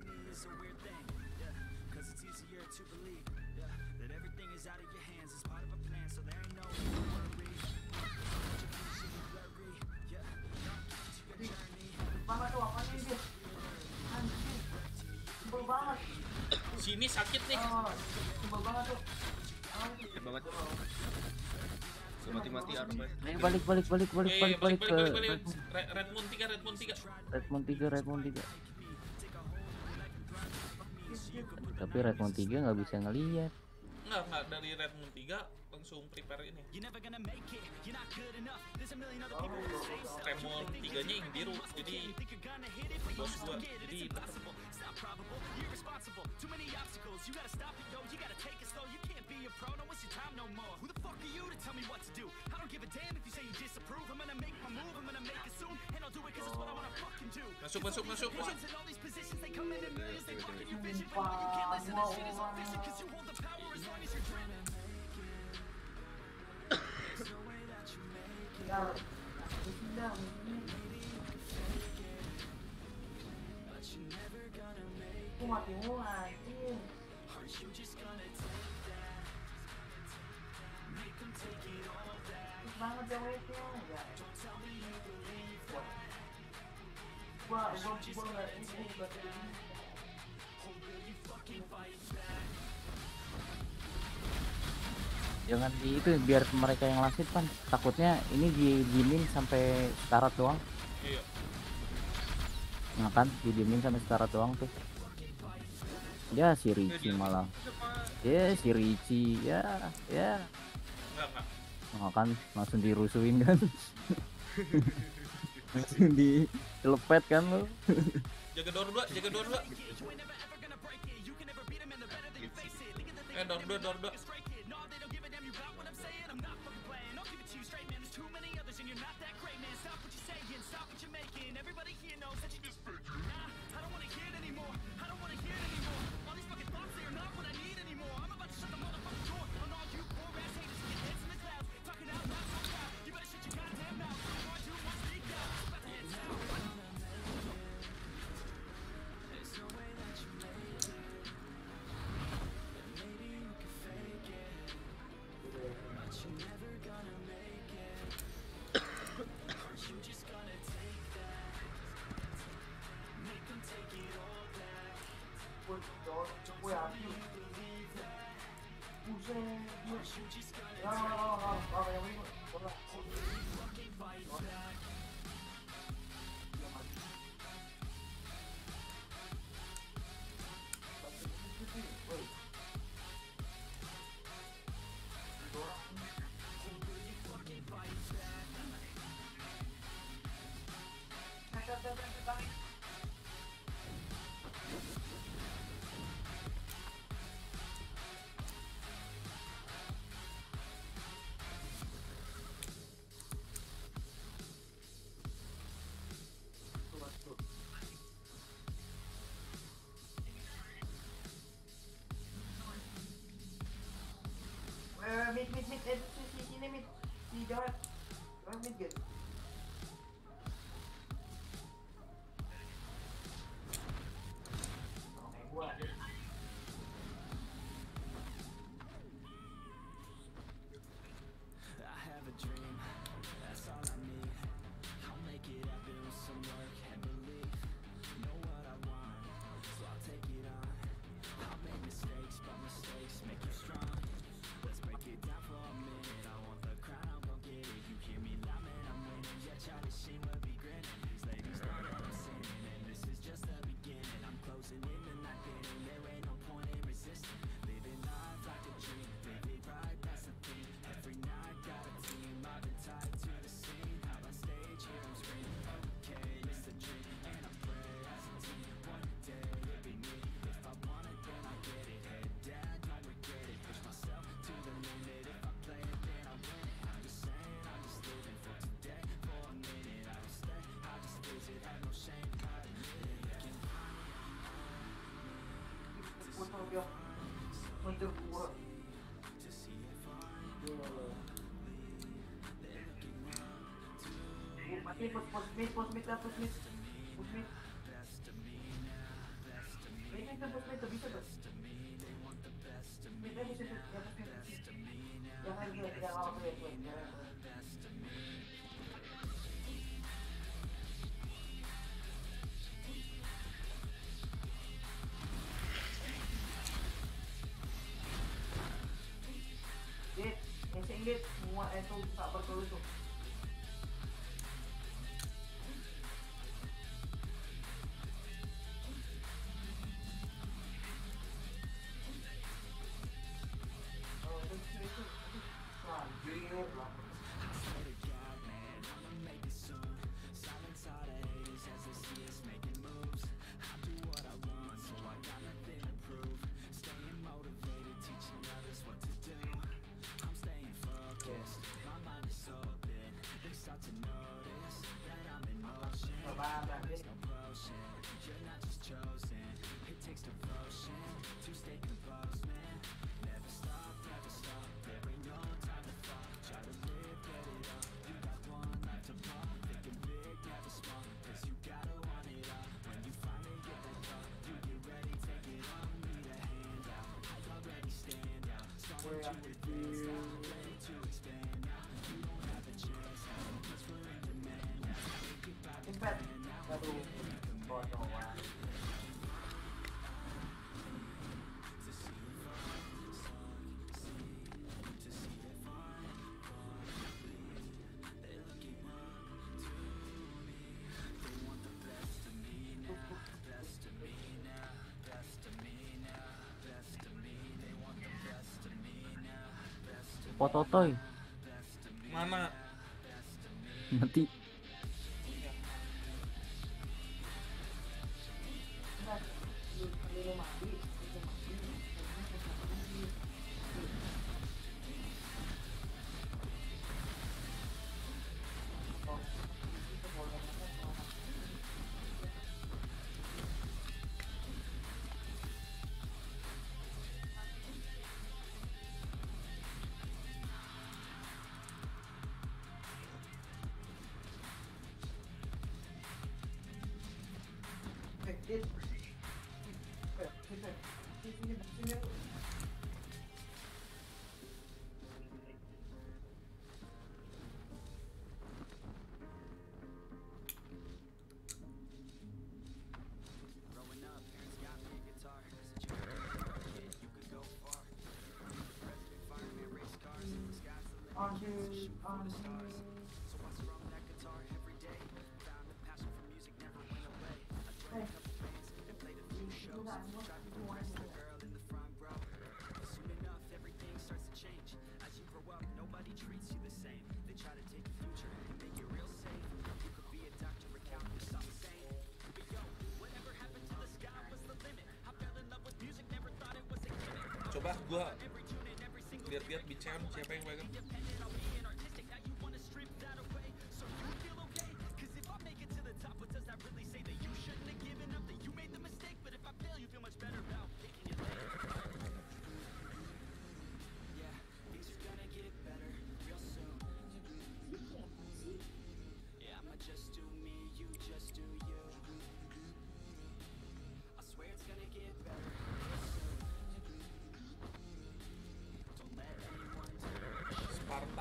C: Mana tuh apanya ini? Anjir. Sebel banget.
B: Sini sakit nih.
C: Sebel banget tuh.
G: Sakit banget. Mati Arba.
D: Ayo balik ke
B: Redmond 3.
D: Redmond 3. Tapi Redmond 3 nggak bisa ngelihat.
B: Enggak dari Redmond 3 langsung prepare ini. Redmond 3-nya yang biru, jadi bos gua. Jadi masuk.
C: Aku mati mulai. Banget jawabnya ya. Gua nggak ini buat ini.
D: Jangan di itu, biar mereka yang lasit pan. Takutnya ini didiemin sampai setarat doang.
B: Iya.
D: Nah kan didiemin sampai setarat doang tuh. Ya si Ricci malah. Ya si Ricci ya.
B: Enggak.
D: Nah kan langsung dirusuin kan. Langsung dilepet kan lo.
B: Jaga door 2. Door 2.
C: Mid, sini mid. Di jalan. Mid guys.
I: childish and we'll be grinning. These ladies know that I'm sinning, and this is just the beginning. I'm closing in the night getting, there ain't no point in resisting. Living life like a dream, live it right, that's the thing. Every night got a team, I've been tied to the scene. Out on stage, here I'm screaming, okay, it's a dream. And I pray as a team, one day it'll be me. If I want it, then I get it. Head down, don't regret it. Push myself to the limit. If I play it, then I win it. I'm just saying, I'm just living for today. For a minute, I don't stay, I just visit. Have no shame, I admit it. Looking
C: Untuk gua.
I: to see if I
C: Mati post-mid lah, post-mid.
I: best of me now, best of me,
C: Ini kan post-mid tuh, bisa tuh.
I: best of me. They want the best of me,
C: Mid-nya bisa tuh, yang post-mid.
I: best of me now,
C: Jangan gila, jangan lama tuh ya, gue.
I: best of me.
C: Dit, insing dit, semua itu tak berkeluh tuh. Oh, itu. Nah, junior lah.
I: Swear to God, man, I'ma make it soon. Silence all the haters as they see us making moves. I do what I want, so I got nothing to prove. Staying motivated, teaching others what to do. I'm staying focused, my mind is open. They start to notice that I'm in motion. There's no potion, you're not just chosen. It takes devotion to stay composed, man. Never stop, there ain't no time to fall. Try to live, get it up, you got one life to pop. Thinking big, never small, cause you gotta want it all. When you finally get that thought, you get ready, take it on. Need a hand out, I already stand out. Starting to advance now, ready to expand now. You don't have a chance now, cause we're in demand now. Think about the
C: Impact.
I: plan now.
C: Aduh, bodoh.
I: To see if I succeed, to see if I lead. They're looking up to me. They want the best of me now, best of me now, best of me now, best of me. They want the best of me now, best of me,
D: Pototoy
I: best of me,
B: Mana?
I: best of me.
D: mati.
C: Lu mati. Dit. Sini.
I: Growing up, parents got me a guitar. Said you could be a kid, you could go far. President, fireman, race cars, and the sky's the limit.
C: On
I: Shoot for the
C: the
I: stars. So I strum that guitar every day. Found the passion for music never went away. I joined a couple bands and played a few shows. Tried to impress the girl in the front row. Soon enough, everything starts to change. As you grow up, nobody treats you the same. They try to take your future and make it real safe. You could be a doctor, accountant, or something sane. But yo, whatever happened to the sky was the limit. I fell in love with music, never thought it was a gimmick.
B: Coba gua lihat-lihat Bicam siapa yang pegang.
I: Independent, I'll be an artistic. Now you wanna strip that away, so you feel okay? 'Cause if I make it to the top, what does that really say? That you shouldn't have given up, that you made the mistake. But if I fail, you feel much better about picking your leg. Yeah, things are gonna get better real soon. Yeah, I'ma just do me, you just do you. I swear it's gonna get better real soon. Don't let anyone touch.
B: Sparta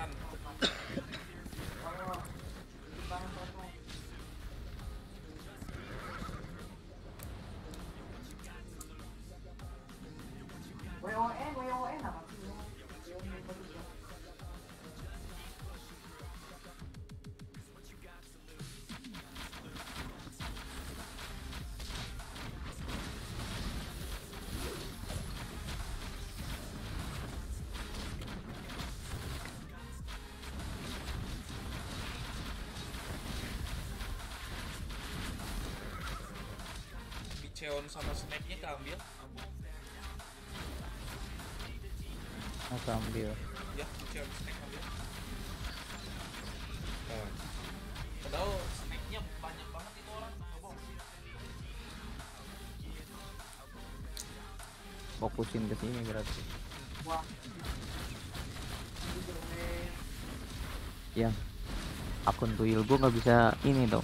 B: Cheon sama Snake-nya keambil.
D: Aku ambil.
B: Ya, Cheon Snake ambil.
G: Oh.
B: Padahal Snake-nya banyak banget itu orang.
D: Fokusin ke sini berarti.
C: Wah.
D: Ya. Akun Tuil gua nggak bisa ini dong.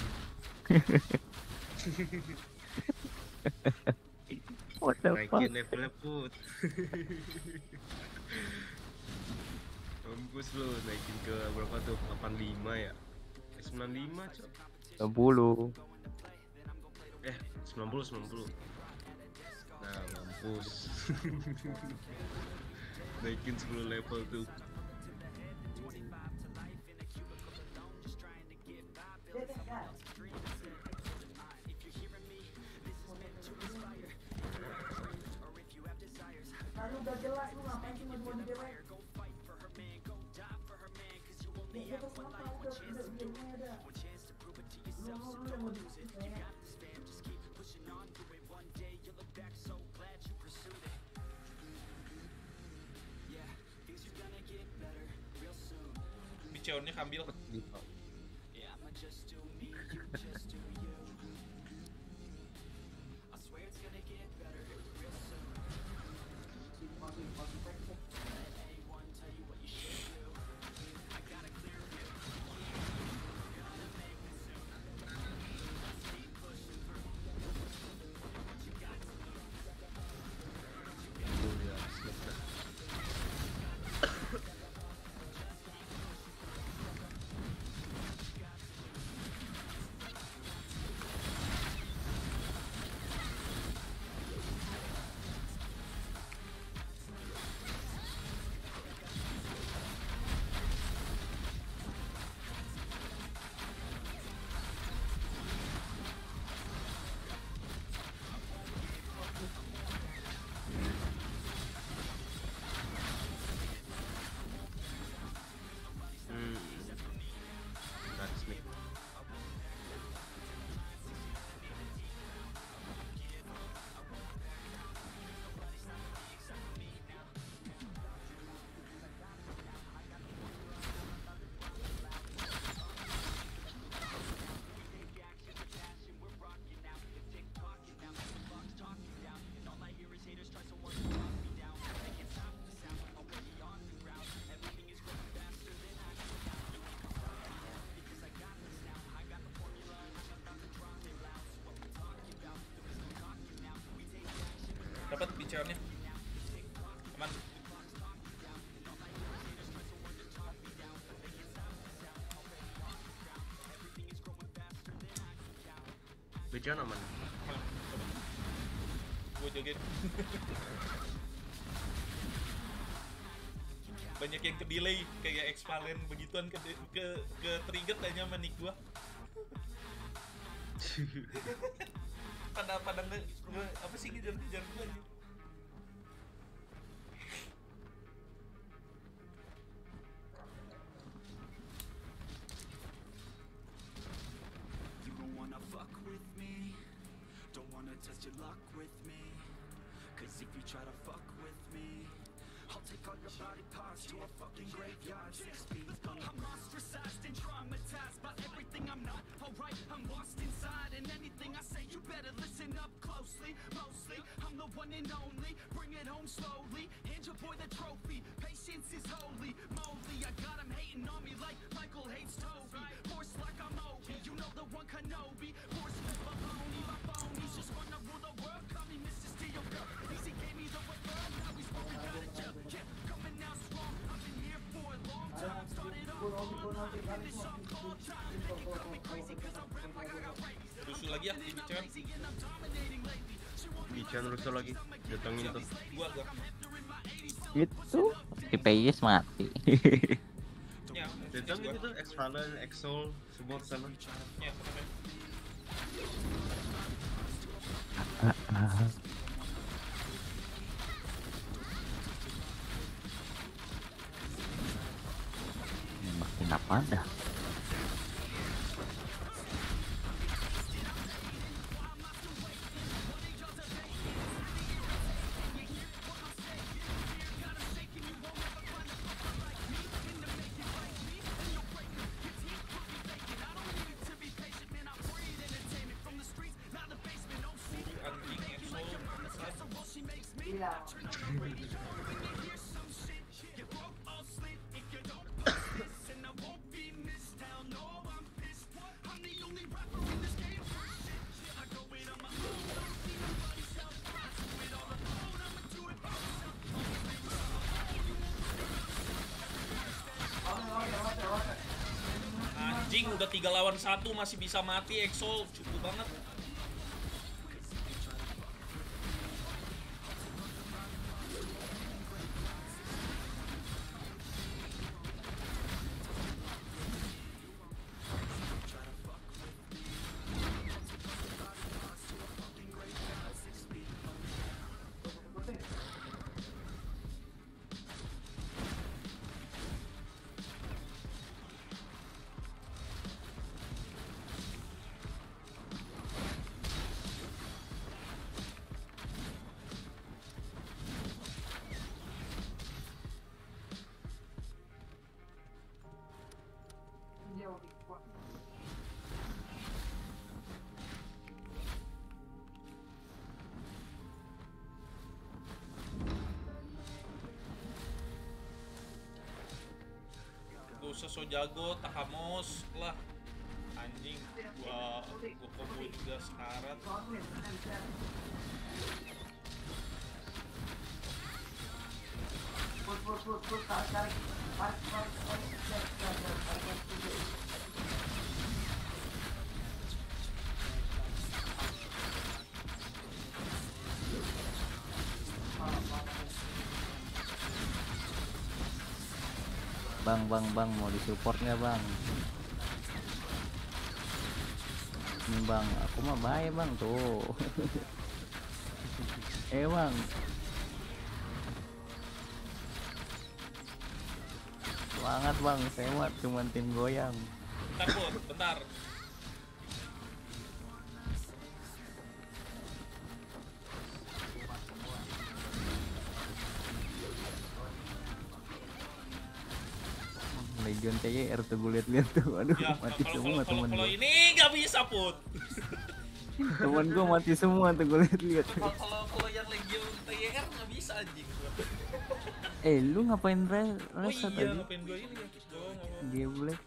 D: What the fuck?
G: Naikin levelnya put. Mampus lu, naikin ke berapa tuh? 85 ya? 95 cok.
D: 90.
G: 90. Nah mampus. Naikin 10 level tuh.
C: Lalu udah jelas lu ngapain sih maju-maju cewek? Ya terus kenapa udah videonya ada. Lu udah mau diskusi kayak.
B: Cheon-nya keambil. Dapat bicaranya. Aman.
G: Bicara aman.
B: Gue joget. Banyak yang ke delay kayak Expalen begituan ke trigger tanya sama nick gua. pada nge apa sih ngejar gua aja.
I: You don't wanna fuck with me, don't wanna test your luck with me, cause if you try to fuck with me, I'll take all your body parts to a fucking graveyard. 6 feet I'm ostracized and traumatized by everything I'm not alright. I'm lost inside, and anything I say you better listen up closely. Mostly, I'm the one and only. Bring it home slowly. Hand your boy the trophy. Patience is holy moly. I got him hating on me like Michael hates Toby. Force like I'm Obi. You know the one Kenobi. Force with my pony. My phonies just wanna rule the world. Call me Mr. Steel Girl. Easy gave me the referral. Now he's working out of jail. Yeah, coming out strong. I've been here for a long time. Started off on time. Finish off all time. They can call me crazy cause I rap like I got raised.
B: Rusuh lagi ya di bicara.
G: Bicara rusuh lagi. Datangin tuh.
B: Gua.
D: Itu IPS mati.
B: Ya,
G: Datangin itu Expalen, Exol, semua kesana.
B: Ya,
D: Makin apa dah?
C: bilang.
B: Anjing udah 3 lawan 1 masih bisa mati Exol, cukup banget. Gak usah so jago, Takamos lah. Anjing, gua combo juga sekarat.
D: Bang, mau disupport nggak bang? Nih bang, aku mah baik bang tuh. Bang. Semangat bang, saya mah cuma tim goyang.
B: Bentar Put, bentar.
D: Legion TYR tuh gue liat-liat tuh, aduh
B: Ya,
D: mati semua temen
B: kalau
D: gue.
B: ini nggak bisa Put.
D: Temen gue mati semua tuh gue liat-liat.
B: Kalau yang Legion TYR nggak bisa anjing.
D: Lu ngapain
B: Oh
D: reset
B: iya,
D: tadi?
B: ngapain gue ini ya?
D: Dia black.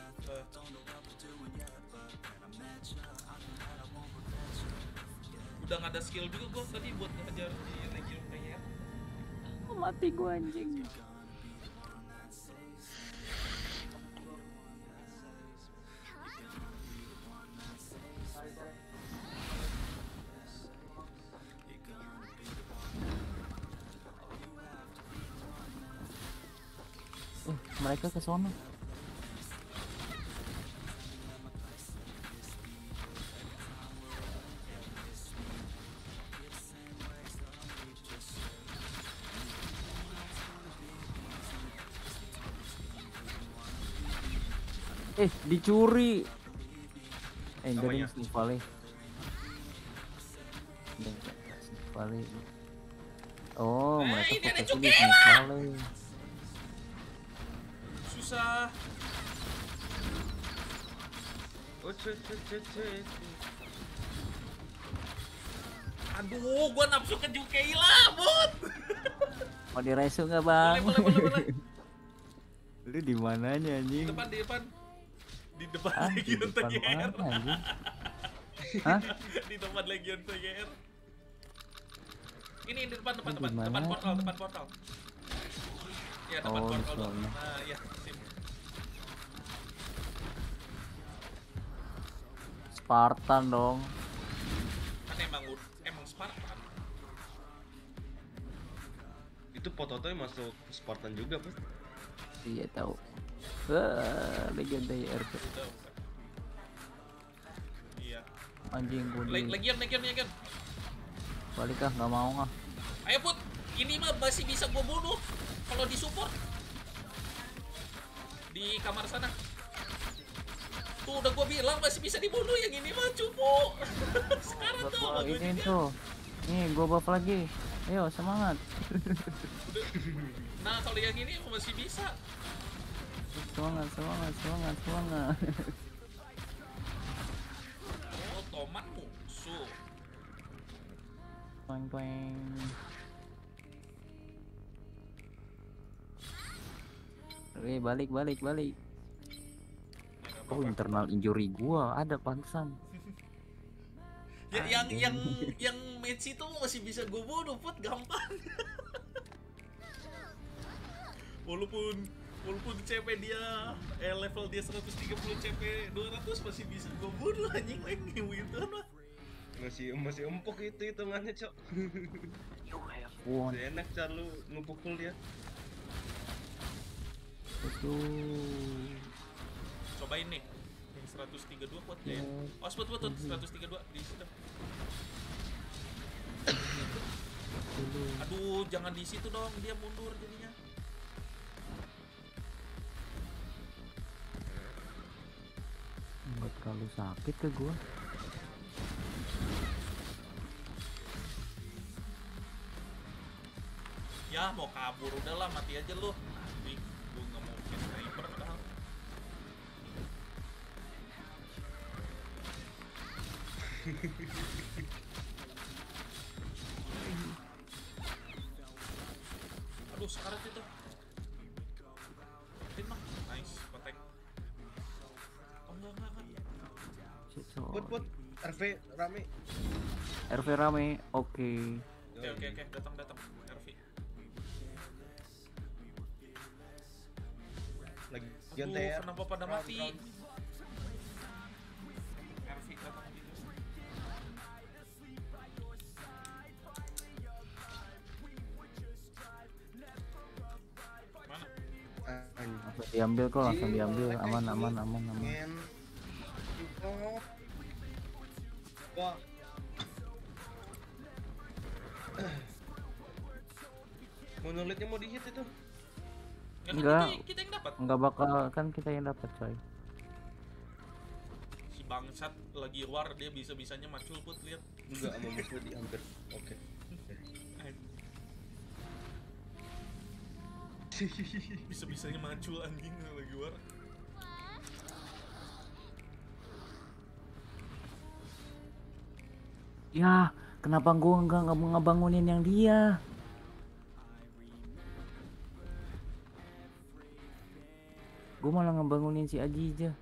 B: Udah nggak ada skill juga gue tadi buat ngejar di Legion TYR.
D: Mati gue anjing. Mereka ke sono. Dicuri. Enggak deh, Sneak Valley. Sneak Valley. Oh, mereka fokusnya di Sneak Valley.
B: Susah. Aduh, gua nafsu ke Jukeila, Bot.
D: Mau diresu nggak bang?
B: Boleh.
D: Lu di mananya anjing?
B: Di depan. Di depan
D: Ah, di
B: Legion
D: depan
B: TGR.
D: mana, anjing? Hah?
B: Di tempat Legion TGR. Ini di depan
D: Di mana?
B: depan portal. Ya, depan
D: Oh, di
B: portal.
D: sana.
B: Nah, ya, sip.
D: Spartan dong.
B: Kan emang Spartan.
G: Itu Pototoy masuk Spartan juga, Bos.
D: Iya tahu. Legion TYR tuh.
B: Udah. Iya.
D: Anjing gue di.
B: Legion.
D: Balik ah, nggak mau ah.
B: Ayo Put, ini mah masih bisa gua bunuh kalau di support. Di kamar sana. Tuh udah gua bilang masih bisa dibunuh, yang ini mah cupu. Sekarang tuh
D: Gua ini tuh. Nih gua buff lagi. Ayo semangat.
B: Nah, kalau yang ini masih bisa.
D: Semangat.
B: Oh, tomat musuh.
D: Toeng. Oke, balik. Oh, internal injury gua ada pantesan.
B: Ya, yang match itu masih bisa gue bunuh, Put, gampang. walaupun CP dia level dia 130, CP 200 masih bisa gue bunuh anjing lagi gitu mah.
G: Masih empuk itu hitungannya, Cok.
D: Wah,
G: Enak cara lu ngepukul dia.
D: itu.
B: Cobain nih yang 132 kuat ya. Oh, spot 132 di situ. Aduh, jangan di situ dong, dia mundur jadinya.
D: Nggak terlalu sakit ke gua.
B: Ya mau kabur udahlah, mati aja lu. Wih, gua nggak mau bikin sniper padahal. Aduh, sekarat itu. Hit mah, nice, kotek. Oh enggak.
G: Put, RV rame.
D: RV rame, oke.
B: Oke, datang RV.
G: Lagi
B: Aduh,
G: gantian.
B: kenapa pada mati? RV datang gitu. Mana?
D: Langsung diambil kok, langsung diambil. Aman.
G: Men. Wah. Monolitnya mau di-hit itu.
D: Enggak.
B: Kita yang dapat.
D: Enggak bakal, kan kita yang dapat, coy.
B: Si bangsat lagi war, dia bisa-bisanya macul, Put, lihat.
G: Enggak, sama musuh di hampir. Oke.
B: Bisa-bisanya macul anjing lagi war.
D: Ya, kenapa gua enggak ngebangunin yang dia? Gua malah ngebangunin si Ajija.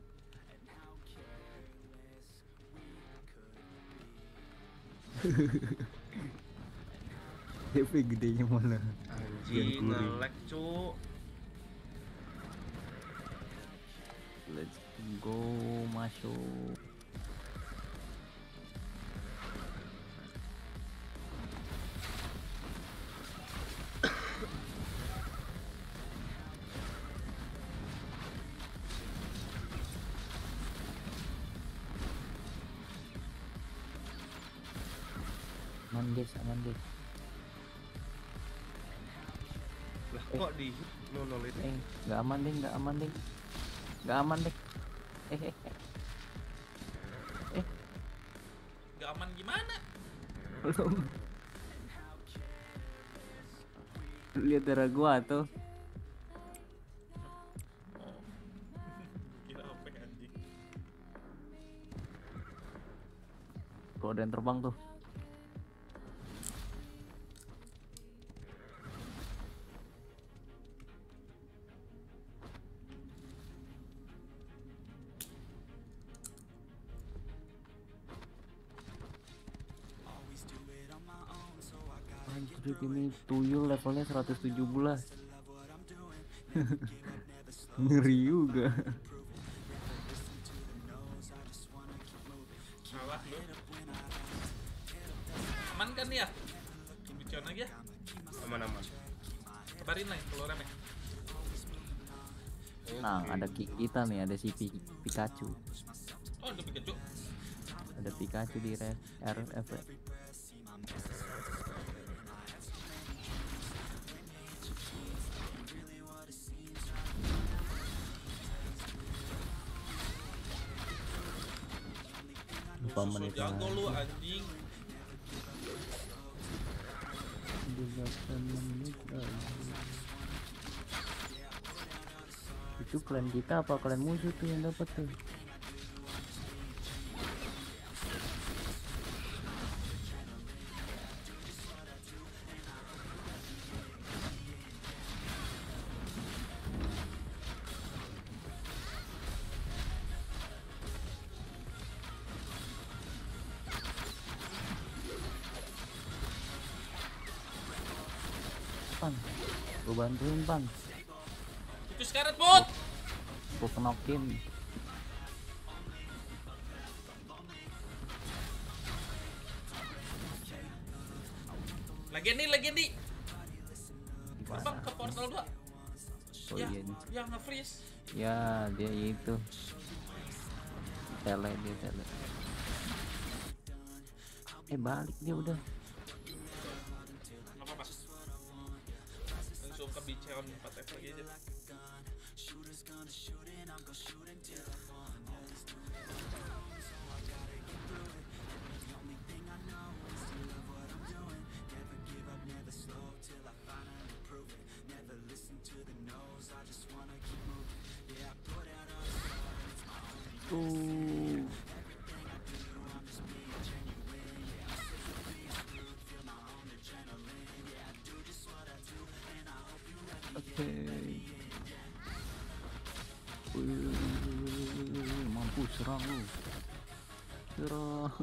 D: DP gedenya mana?
G: Anjing, nge-lag, Cuk.
D: Let's go, masuk. Aman guys.
G: Lah kok di monolith?
D: Nggak aman deh.
B: Gak aman gimana?
D: Belum. Lihat darah gua tuh.
B: Kira apa anjing?
D: Tuh ada yang terbang tuh. Anjir, ini tuyul levelnya 117. Ngeri juga.
B: Salah lu. Aman kan ya? Bicion aja.
G: Aman.
B: Kabarin lah kalau rame.
D: Nah, ada kick kita nih, ada si Pikachu.
B: Oh, ada Pikachu.
D: Ada Pikachu di RF.
B: Musuh jago lu anjing.
D: 18 menit lagi. Itu klan kita apa klan musuh tuh yang dapat tuh? Pan. Gue bantuin Pan.
B: Itu sekarat bot.
D: Gue kenokin.
B: Lagi nih. Terbang ke portal 2.
D: Oh
B: Ya,
D: iya nih.
B: ya nge-freeze.
D: Ya dia itu. Tele. Balik dia udah.
B: Nggak apa-apa. Langsung ke Biceon 4F lagi aja.
D: Oke. Mampu serang lu. Serang.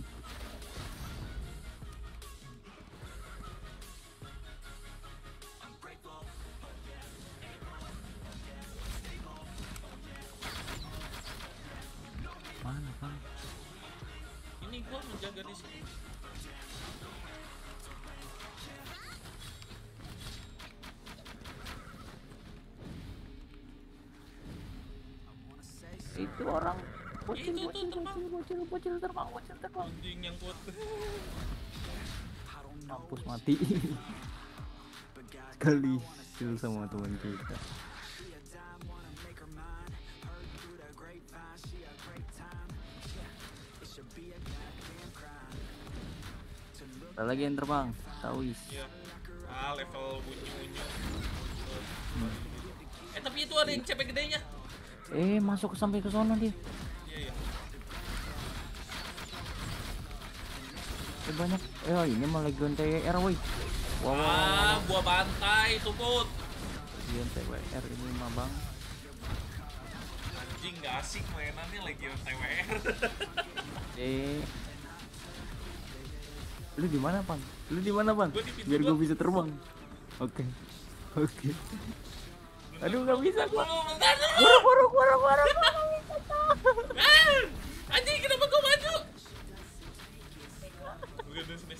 D: Mana Bang?
B: Ini gua menjaga di sini.
D: Itu orang
B: Itu
D: bocil terbang.
B: anjing yang kuat.
D: Mampus mati. Sekali kill sama teman kita. Ada lagi yang terbang, Tawis.
B: Iya. Level bunyi-bunyi. Tapi itu ada yang CP gedenya.
D: Masuk sampai ke sono dia.
B: Iya.
D: Banyak. Ini malah Legion TWR woi. Wow.
B: Gua bantai tuh Put.
D: Legion TWR ini mah Bang.
B: Anjing gak asik mainannya Legion TWR.
D: Lu di mana Bang?
B: Gua di pintu
D: Biar
B: gua.
D: gua bisa terbang. Oke. Aduh nggak bisa gua. Buru.
B: Anjing kenapa gua maju? Udah sini.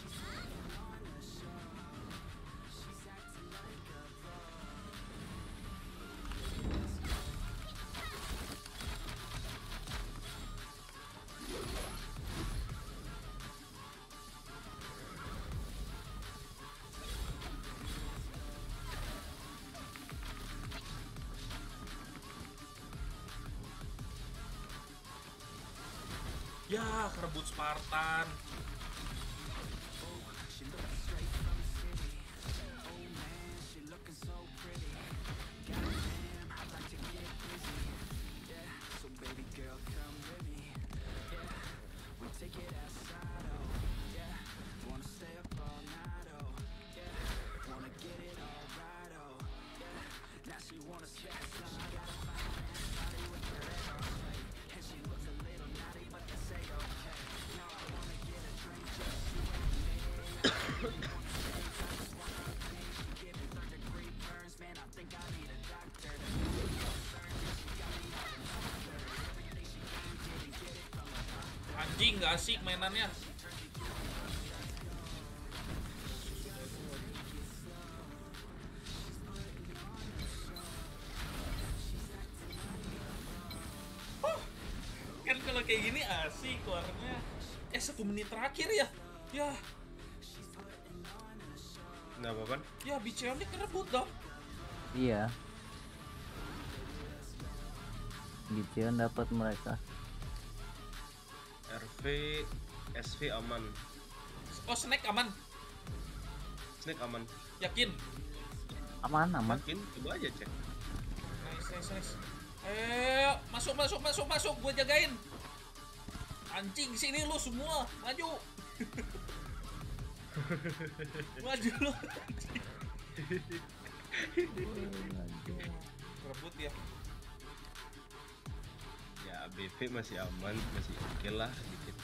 B: Ya, kerebut Spartan. Anjing gak asik mainannya. Kan kalau kayak gini asik warnanya. 1 menit terakhir ya. Ya.
G: Kenapa Pan?
B: Ya Biceonnya kerebut dong.
D: Iya. Biceon dapat mereka.
G: RV SV aman.
B: Oh, Snack aman.
G: Snake aman.
B: Yakin?
D: Aman.
G: Makin coba aja cek.
B: Nice. Masuk. Gue jagain. Anjing, sini lu semua. Maju. Maju lu. Rebut ya.
G: Ya BV masih aman, masih oke lah dikit.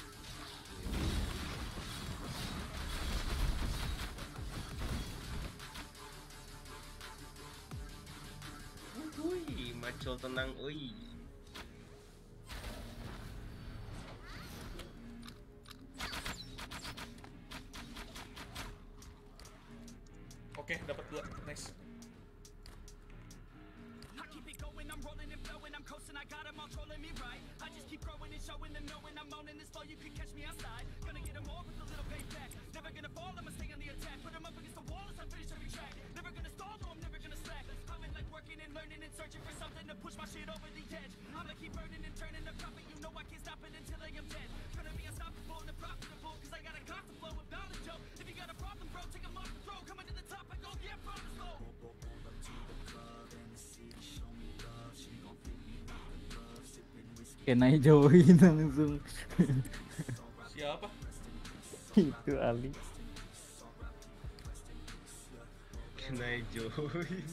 G: macul tenang, oi.
B: Oke, dapat 2. Nice.
I: I keep it going, I'm rolling and flowing, I'm coasting, I got 'em all trolling me right. I just keep growing and showing them, knowing I'm owning this flow, you can catch me outside. Gonna get 'em all with a little payback. Never gonna fall, I'ma stay on the attack. Put 'em up against the wall as I finish every track. Never gonna stall, no, I'm never gonna slack. I've been like working and learning and searching for something to push my shit over the edge. I'ma keep burning and turning the profit, you know I can't stop it until I am dead. Gonna be unstoppable and profitable, cause I got a constant flow of knowledge, yo. If you got a problem, bro, take 'em off the throne. Coming to the top, I go, yeah, bro, the slow.
D: Kena join langsung.
B: Siapa?
D: Itu Ali.
G: Kena join.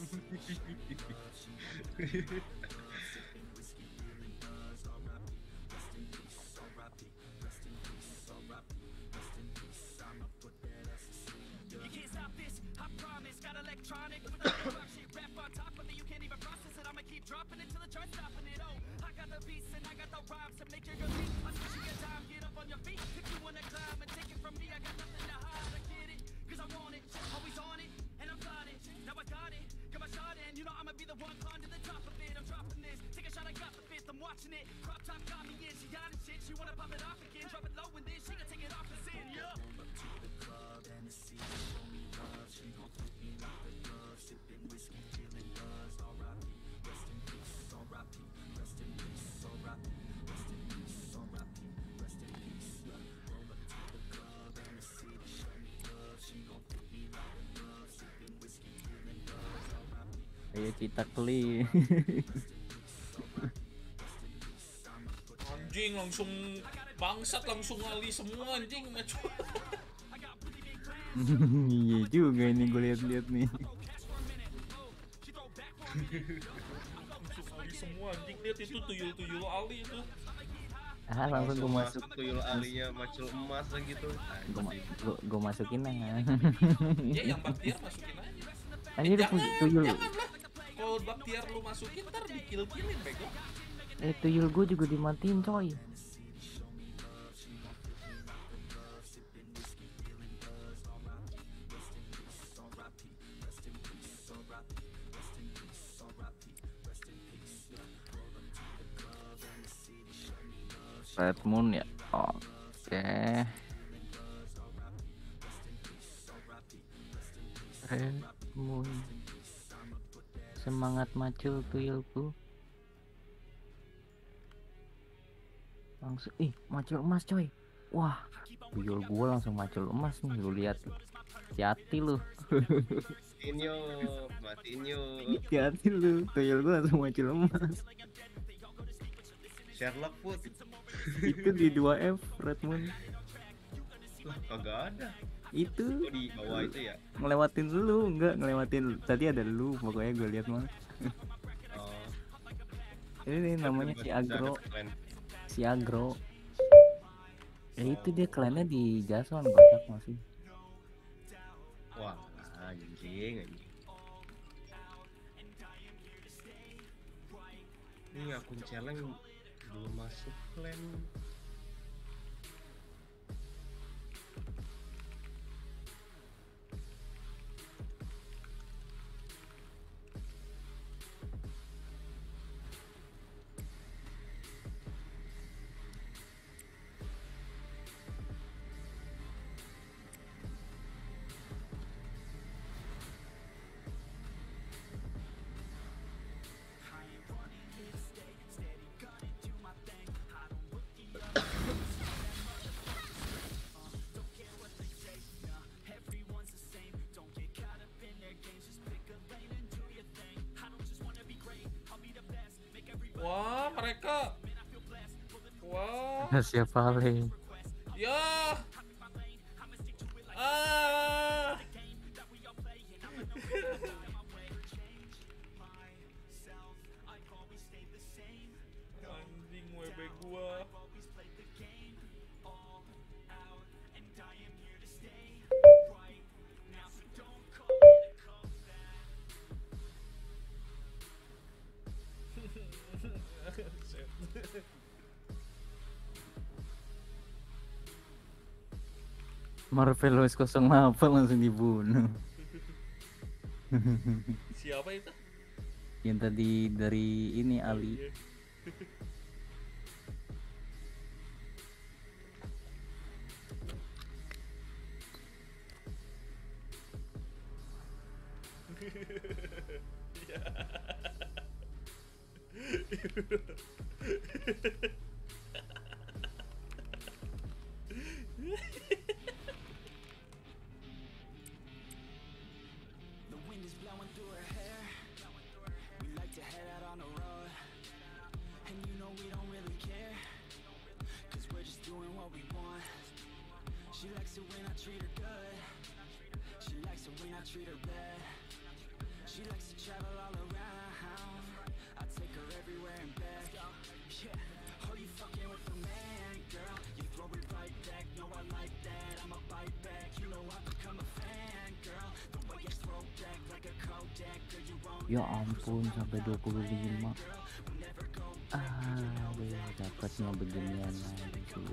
I: You can't stop this, I promise. Got electronic with a rock shit rap on top of it. You can't even process it. I'ma keep dropping it till it starts stopping it. Oh, I got the beats and I got the rhymes to make your girl leap. I'm switching your time, get up on your feet. If you wanna climb and take it from me, I got nothing to hide. I get it, cause I want it. Always on it, and I'm got it. Now I got it, got my shot in. You know I'ma be the one climb to the top of it. I'm dropping this, take a shot, I got the fifth. I'm watching it. Crop top got me in, she got it shit. She wanna pop it off again, drop it low and then she gonna take it off and sin. Yeah.
D: Ayo kita kli.
B: Anjing langsung bangsat, langsung Ali semua anjing macam.
D: Iya juga ini gue lihat-lihat nih.
B: Langsung Ali semua anjing, lihat itu tuyul-tuyul Ali itu.
D: Ah langsung gue masuk.
G: Tuyul alinya macul emas lah gitu.
D: Gue masukin lah.
B: Ya yang Baktiar masukin aja.
D: Anjir tuyul.
B: Janganlah. Kalau Baktiar lu masukin ntar dikill-killin bego.
D: Tuyul gue juga dimatiin coy. Red Moon ya. Oke. Red Moon. Semangat macul tuyulku. Langsung macul emas coy. Wah, tuyul gua langsung macul emas nih, lu lihat. Hati-hati lu.
G: Matiin yo.
D: Hati-hati lu, tuyul gua langsung macul emas.
G: Sherlock Foot.
D: Itu di 2F Red Moon.
G: Lah kagak ada.
D: Itu
G: di bawah itu ya.
D: Ngelewatin lu, enggak ngelewatin. Tadi ada lu, pokoknya gue lihat mah.
G: Oh.
D: Ini namanya si Agro. Si Agro. Itu dia kliennya di Jason, kocak masih.
G: Wah, anjing. Ini akun challenge belum masuk klan.
B: Wah, mereka. Wah.
D: Siapa lagi?
B: Ya. Anjing WB gua.
D: Marvelous 08 langsung dibunuh.
B: Siapa itu?
D: Yang tadi dari ini Ali.
B: Iya.
I: The wind is blowing through her hair. We like to head out on the road. And you know we don't really care. Cause we're just doing what we want. She likes it when I treat her good. She likes it when I treat her bad. She likes to travel all around. I take her everywhere and back. Yeah, oh you fucking with the man, girl. You throw it right back, no I like that. I'ma bite back, you know I become a fan, girl. The way you throw back like a Kodak, girl you won't.
D: Ya ampun sampai 25. Aduh, dapatnya beginian lagi sih.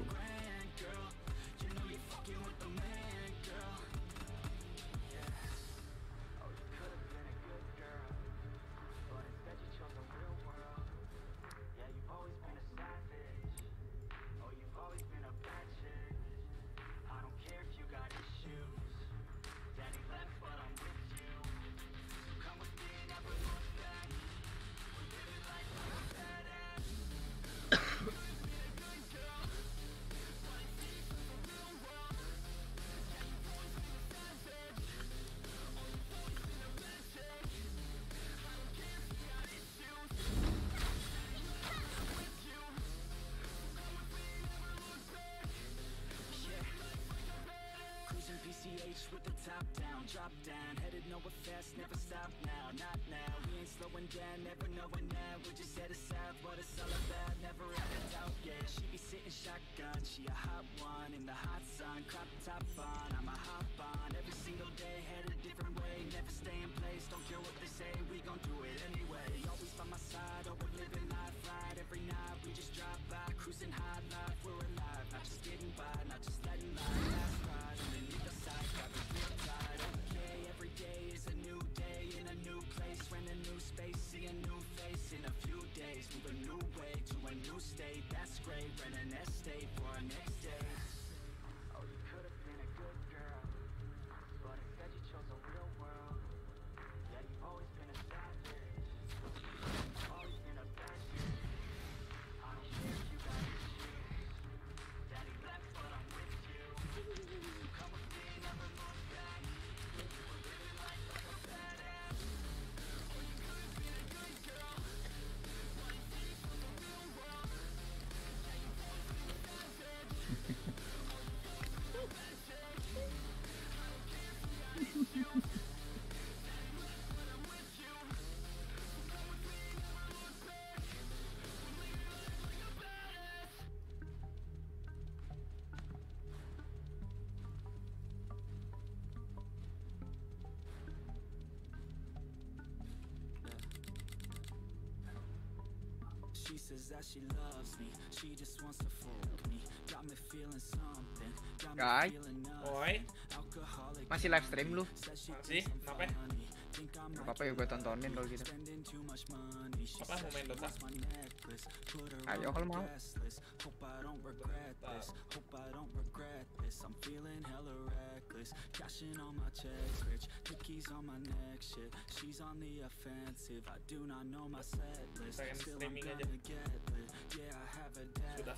I: Cruising PCH with the top down, drop down, headed nowhere fast, never stop now, not now. We ain't slowing down, never knowing now. We're just headed south, what it's all about, never had a doubt, yeah. She be sitting shotgun, she a hot one in the hot sun, crop top on, I'm a hop on every single day, head a different way, never stay in place, don't care what they say, we gon' do it anyway. Always by my side, oh we're living life right, every night we just drive by, cruising high life, we're alive, not just getting by, not just letting life pass by, underneath the side, grab it real tight, okay, every day is a new day, in a new place, rent a new space, see a new face, in a few days, move a new way, to a new state, that's great, rent an estate for our next day. Oh, you could've been a good girl, but instead you chose a real world. Yeah, you've always been a savage, always been a bad bitch. I don't care if you got issues, daddy left but I'm with you. Come with me, never look back. We're living life like a badass. Oh, you could've been a good girl, but instead you chose a real world. Yeah, you've always been a bad bitch. She says that she loves me, she just wants to fuck me. Got me feeling something, got me
J: Guys.
I: feeling
B: Oi,
I: nothing. Alcoholic,
J: Masih live stream lu?
I: says she
B: masih?
I: thinks I'm
B: Kenapa?
I: funny. Think I'm
J: Gak apa-apa ya gue tontonin kalau gitu.
I: spending too much money. She
B: Apa, mau
I: says
B: main
I: she
B: Dota?
I: wants my necklace, put her
J: Ayo
I: on
J: kalau
I: the
J: mau.
I: guest list. Hope I don't regret this, hope I don't regret this. I'm feeling hella reckless, cashing on my checks, rich Nickies on my neck, shit. She's on the offensive, I do not know my set list.
B: Pengen
I: Still I'm
B: streaming aja.
I: gonna get lit, yeah I have a
B: Sudah.
I: debt.